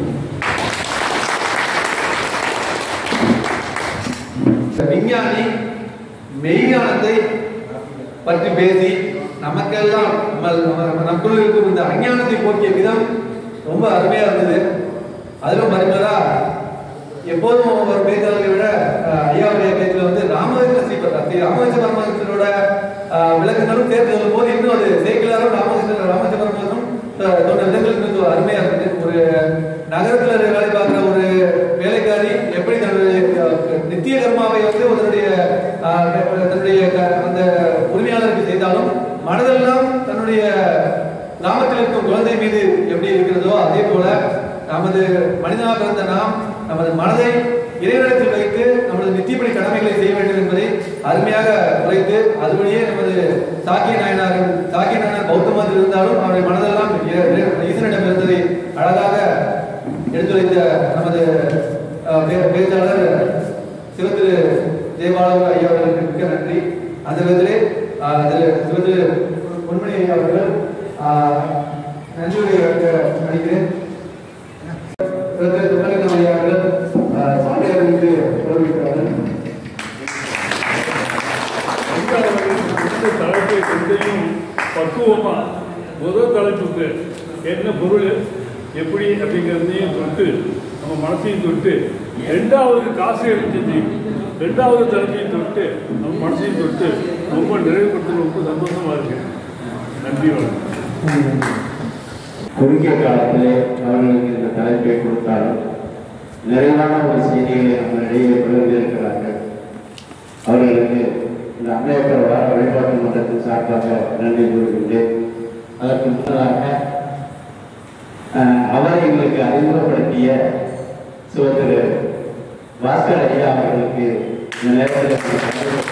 விஞ்ஞானி மெய்ஞானத்தை பற்றி பேசி நமக்கெல்லாம் நமக்குள்ள இருக்கும் இந்த அஞ்ஞானத்தை போக்கிய விதம் ரொம்ப அருமையா இருந்தது. அதிலும் மறுப்பதா எப்போதும் ஒரு பேச்சாளர்களை விட ஐயாவுடைய பேச்சில் ராமகிருஷ்ண பரமஹம்சரோட விளக்கங்களும் சேர்த்து சொல்லும் போது இன்னும் அது சேக்கிலாரும் ராமகிருஷ்ண பரமஹம்சரும் தோன்ற விதங்களுக்கு அருமையா இருக்குது. ஒரு நகரத்தில் வேலை பார்க்குற ஒரு வேலைக்காரி எப்படி தன்னுடைய நித்திய கர்மாவை தன்னுடைய அந்த உரிமையாளருக்கு செய்தாலும் மனதெல்லாம் தன்னுடைய கிராமத்தில் இருக்கும் குழந்தை மீது எப்படி இருக்கிறதோ அதே போல நமது மனிதனாக பிறந்த நாம் நமது மனதை இறைவனத்தில் வைத்து நமது நித்தியப்படி கடமைகளை செய்ய வேண்டும் என்பதை அருமையாக உரைத்து அதுபடியே நமது சாக்கிய நாயனார் பௌத்த மதத்தில் இருந்தாலும் அவருடைய மனதெல்லாம் ஈசனிடம் இருந்ததை அழகாக எடுத்துரைத்த நமது பேச்சாளர் சிவத்திரு ஜெயபாலு ஐயா அவர்களுக்கு மிக்க நன்றி. அந்த விதத்திலே சிவத்திரு பொன்மணி ஐயா அவர்கள் நன்றியுடைய அளிக்கிறேன். ஐயா அவர்கள் சாலையாளர்களுக்கு தெரிவிக்கிறார்கள். தலைப்பை கொஞ்சம் பக்குவமா முதல் தலைப்புக்கு என்ன பொருள் எப்படி அப்படிங்கிறதையும் தொட்டு நம்ம மனசையும் தொட்டு, ரெண்டாவது காசிரியர் ரெண்டாவது தலைப்பையும் தொட்டு நம்ம மனசையும் தொட்டு ரொம்ப நிறைவுபடுத்த ரொம்ப சந்தோஷமா இருக்கு. நன்றி. குறுகிய காலத்திலே அவர்களுக்கு இந்த தலைப்பை கொடுத்தாலும் நிறைவான ஒரு செய்திகளை நம்மளிடையே பகிர்ந்திருக்கிறார்கள். அவர்களுக்கு இந்த அம்பேத்கர் வார வழிபாட்டு மன்றத்தின் சார்பாக நன்றி கூறுகின்றேன். அதற்கு முன்னதாக அவரை எங்களுக்கு அறிமுக சிவத்திரு பாஸ்கர் ஐயா அவர்களுக்கு இந்த நேரத்தில்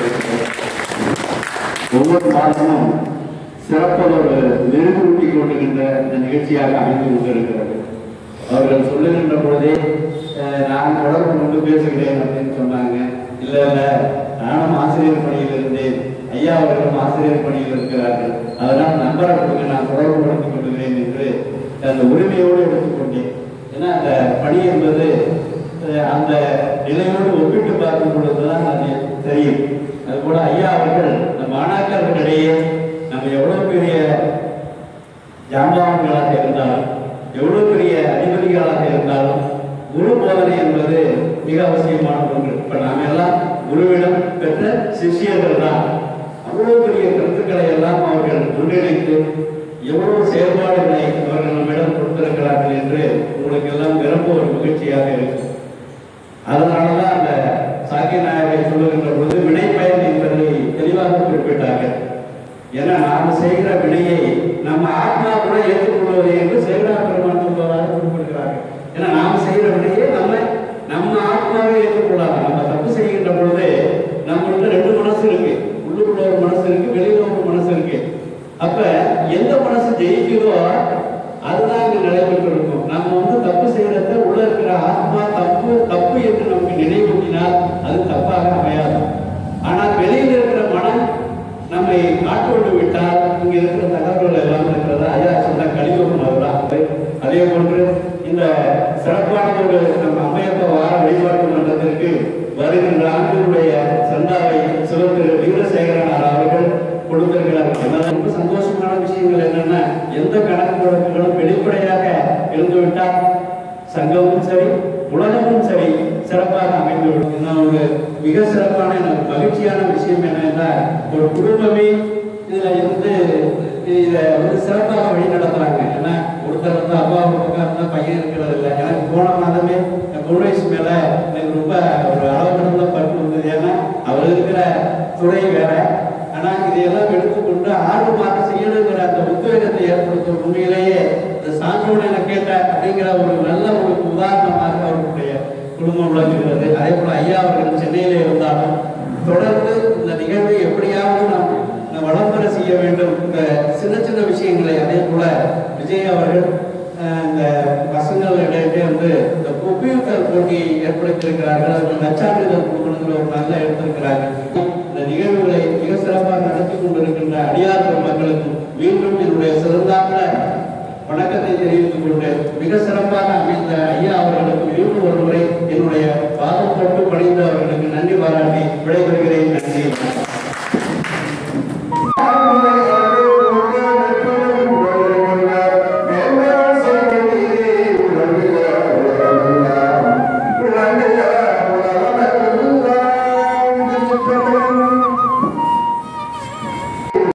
ஒவ்வொரு மாதமும் சிறப்பதோடு நெருங்கூட்டி கொண்டிருக்கின்ற இந்த நிகழ்ச்சியாக அமைந்து கொண்டிருக்கிறது. அவர்கள் சொல்லுகின்ற பொழுதே நான் தொடர்பு கொண்டு பேசுகிறேன் அப்படின்னு சொன்னாங்க. இல்லை இல்லை, நானும் ஆசிரியர் பணியில் இருந்தேன், ஐயா அவர்களும் ஆசிரியர் பணியில் இருக்கிறார்கள், அதனால் நம்பரை கொடுங்க, நான் தொடர்பு படுத்திக் கொள்கிறேன் என்று அந்த உரிமையோடு எடுத்துக்கொண்டேன். ஏன்னா அந்த பணி என்பது அந்த நிலையோடு ஒப்பிட்டு பார்க்கும் பொழுதுதான் அது தெரியும். அதுபோல ஐயா அவர்கள் நம் மாணாக்கர்களிடையே நம்ம எவ்வளவு பெரிய ஜாம்பவான்களாக இருந்தாலும், எவ்வளவு பெரிய அதிபதிகளாக இருந்தாலும், குரு போதனை என்பது மிக அவசியமான ஒன்று. இப்ப நாம எல்லாம் குருவிடம் பெற்ற சிஷியர்கள் தான். அவ்வளவு பெரிய கருத்துக்களை எல்லாம் அவர்கள் ஒன்றிணைத்து எவ்வளவு செயல்பாடுகளை அவர்கள் நம்மிடம் கொடுத்திருக்கிறார்கள் என்று உங்களுக்கு எல்லாம் ரொம்ப ஒரு மகிழ்ச்சியாக இருக்கு. அதனாலதான் அந்த சாக்கிய நாயகரை சொல்லுகின்ற பொழுது வினை பயன் என்பதை தெளிவாக குறிப்பிட்டார்கள். ஏன்னா நாம செய்கிற வினையை நம்ம ஆத்மா கூட ஏற்றுக்கொள்வது என்று சேகரா பெருமான் சொல்வதாக குறிப்பிடுகிறார்கள். ஏன்னா நாம செய்கிற வினையை நம்ம ஆத்மாவே ஏற்றுக்கொள்ளாது. நம்ம தப்பு செய்கின்ற பொழுது நம்மளுக்கு ரெண்டு மனசு இருக்கு, உள்ளுக்குள்ள ஒரு மனசு இருக்கு, வெளியில ஒரு மனசு இருக்கு. அப்ப எந்த மனசு ஜெயிக்குதோ அதுதான் இங்க நடைபெற்று இருக்கும். நம்ம தப்பு செய்யறத உள்ள இருக்கிற ஆத்மா தப்பு தப்பு என்று நமக்கு நினைவூட்டினால் அது தப்பாக அமையாது. ஆனால் வெளியில் இருக்கிற மனம் நம்மை ஆட்கொண்டு விட்டால் இங்க இருக்கிற தகவல்கள் எல்லாம் இருக்கிறதா ஐயா சொன்ன கலியுகம் அதுதான். அதே போன்று இந்த சிறப்பான ஒரு நம்ம அம்மையப்ப வார வழிபாட்டு மன்றத்திற்கு வருகின்ற ஆண்டுடைய சந்தாவை சிவத்திரு வீரசேகரனார் அவர்கள் கொடுத்திருக்கிறார்கள். ரொம்ப சந்தோஷமான விஷயங்கள் என்னன்னா, எந்த கணக்கு வழக்குகளும் வெளிப்படையாக இருந்துவிட்டால் சங்கமும் சரி உலகமும் சரி சிறப்பாக அமைந்துவிடும். இன்னும் ஒரு மிக சிறப்பான எனக்கு மகிழ்ச்சியான விஷயம் என்னன்னா, ஒரு குடும்பமே இதுல இருந்து இதை சிறப்பாக வழி நடத்துறாங்க. ஏன்னா ஒருத்தர் அப்பா ஒரு பக்கம் இருந்தா பையன் இருக்கிறது இல்லை. எனக்கு போன மாதமே என் வயசு மேல எனக்கு ரொம்ப ஒரு அளவு கடந்த பட்டு வந்தது. ஏன்னா அவர் இருக்கிற துறை வேற. ஆனா இதையெல்லாம் எடுத்துக்கொண்டு ஆர்வமாக செய்யணுங்கிற அந்த உத்வேகத்தை ஏற்படுத்தும். உண்மையிலேயே இந்த சான்றோடு என கேட்ட அப்படிங்கிற ஒரு நல்ல ஒரு உதாரணமாக அவர்களுடைய குடும்பம் விளங்குகிறது. அதே போல ஐயா அவர்கள் சென்னையில இருந்தாலும் தொடர்ந்து இந்த நிகழ்வை எப்படியாவது நாம் வளம்பெற செய்ய வேண்டும். இந்த சின்ன சின்ன விஷயங்களை அதே போல விஜய் அவர்கள் இந்த பசங்கள் இடையே இந்த ஒப்பியூட்டல் போட்டி ஏற்படுத்தியிருக்கிறார்கள். அவர்கள் நச்சான்றிதழ் கொடுக்கணுங்கிற ஒரு நல்ல எடுத்திருக்கிறார்கள். இந்த நிகழ்வுகளை மிக சிறப்பாக நடத்தி கொண்டிருக்கின்ற அடியார் மக்களுக்கும் மீண்டும் என்னுடைய சிறந்தான வணக்கத்தை தெரிவித்துக் கொண்டு மிக சிறப்பாக அமைந்த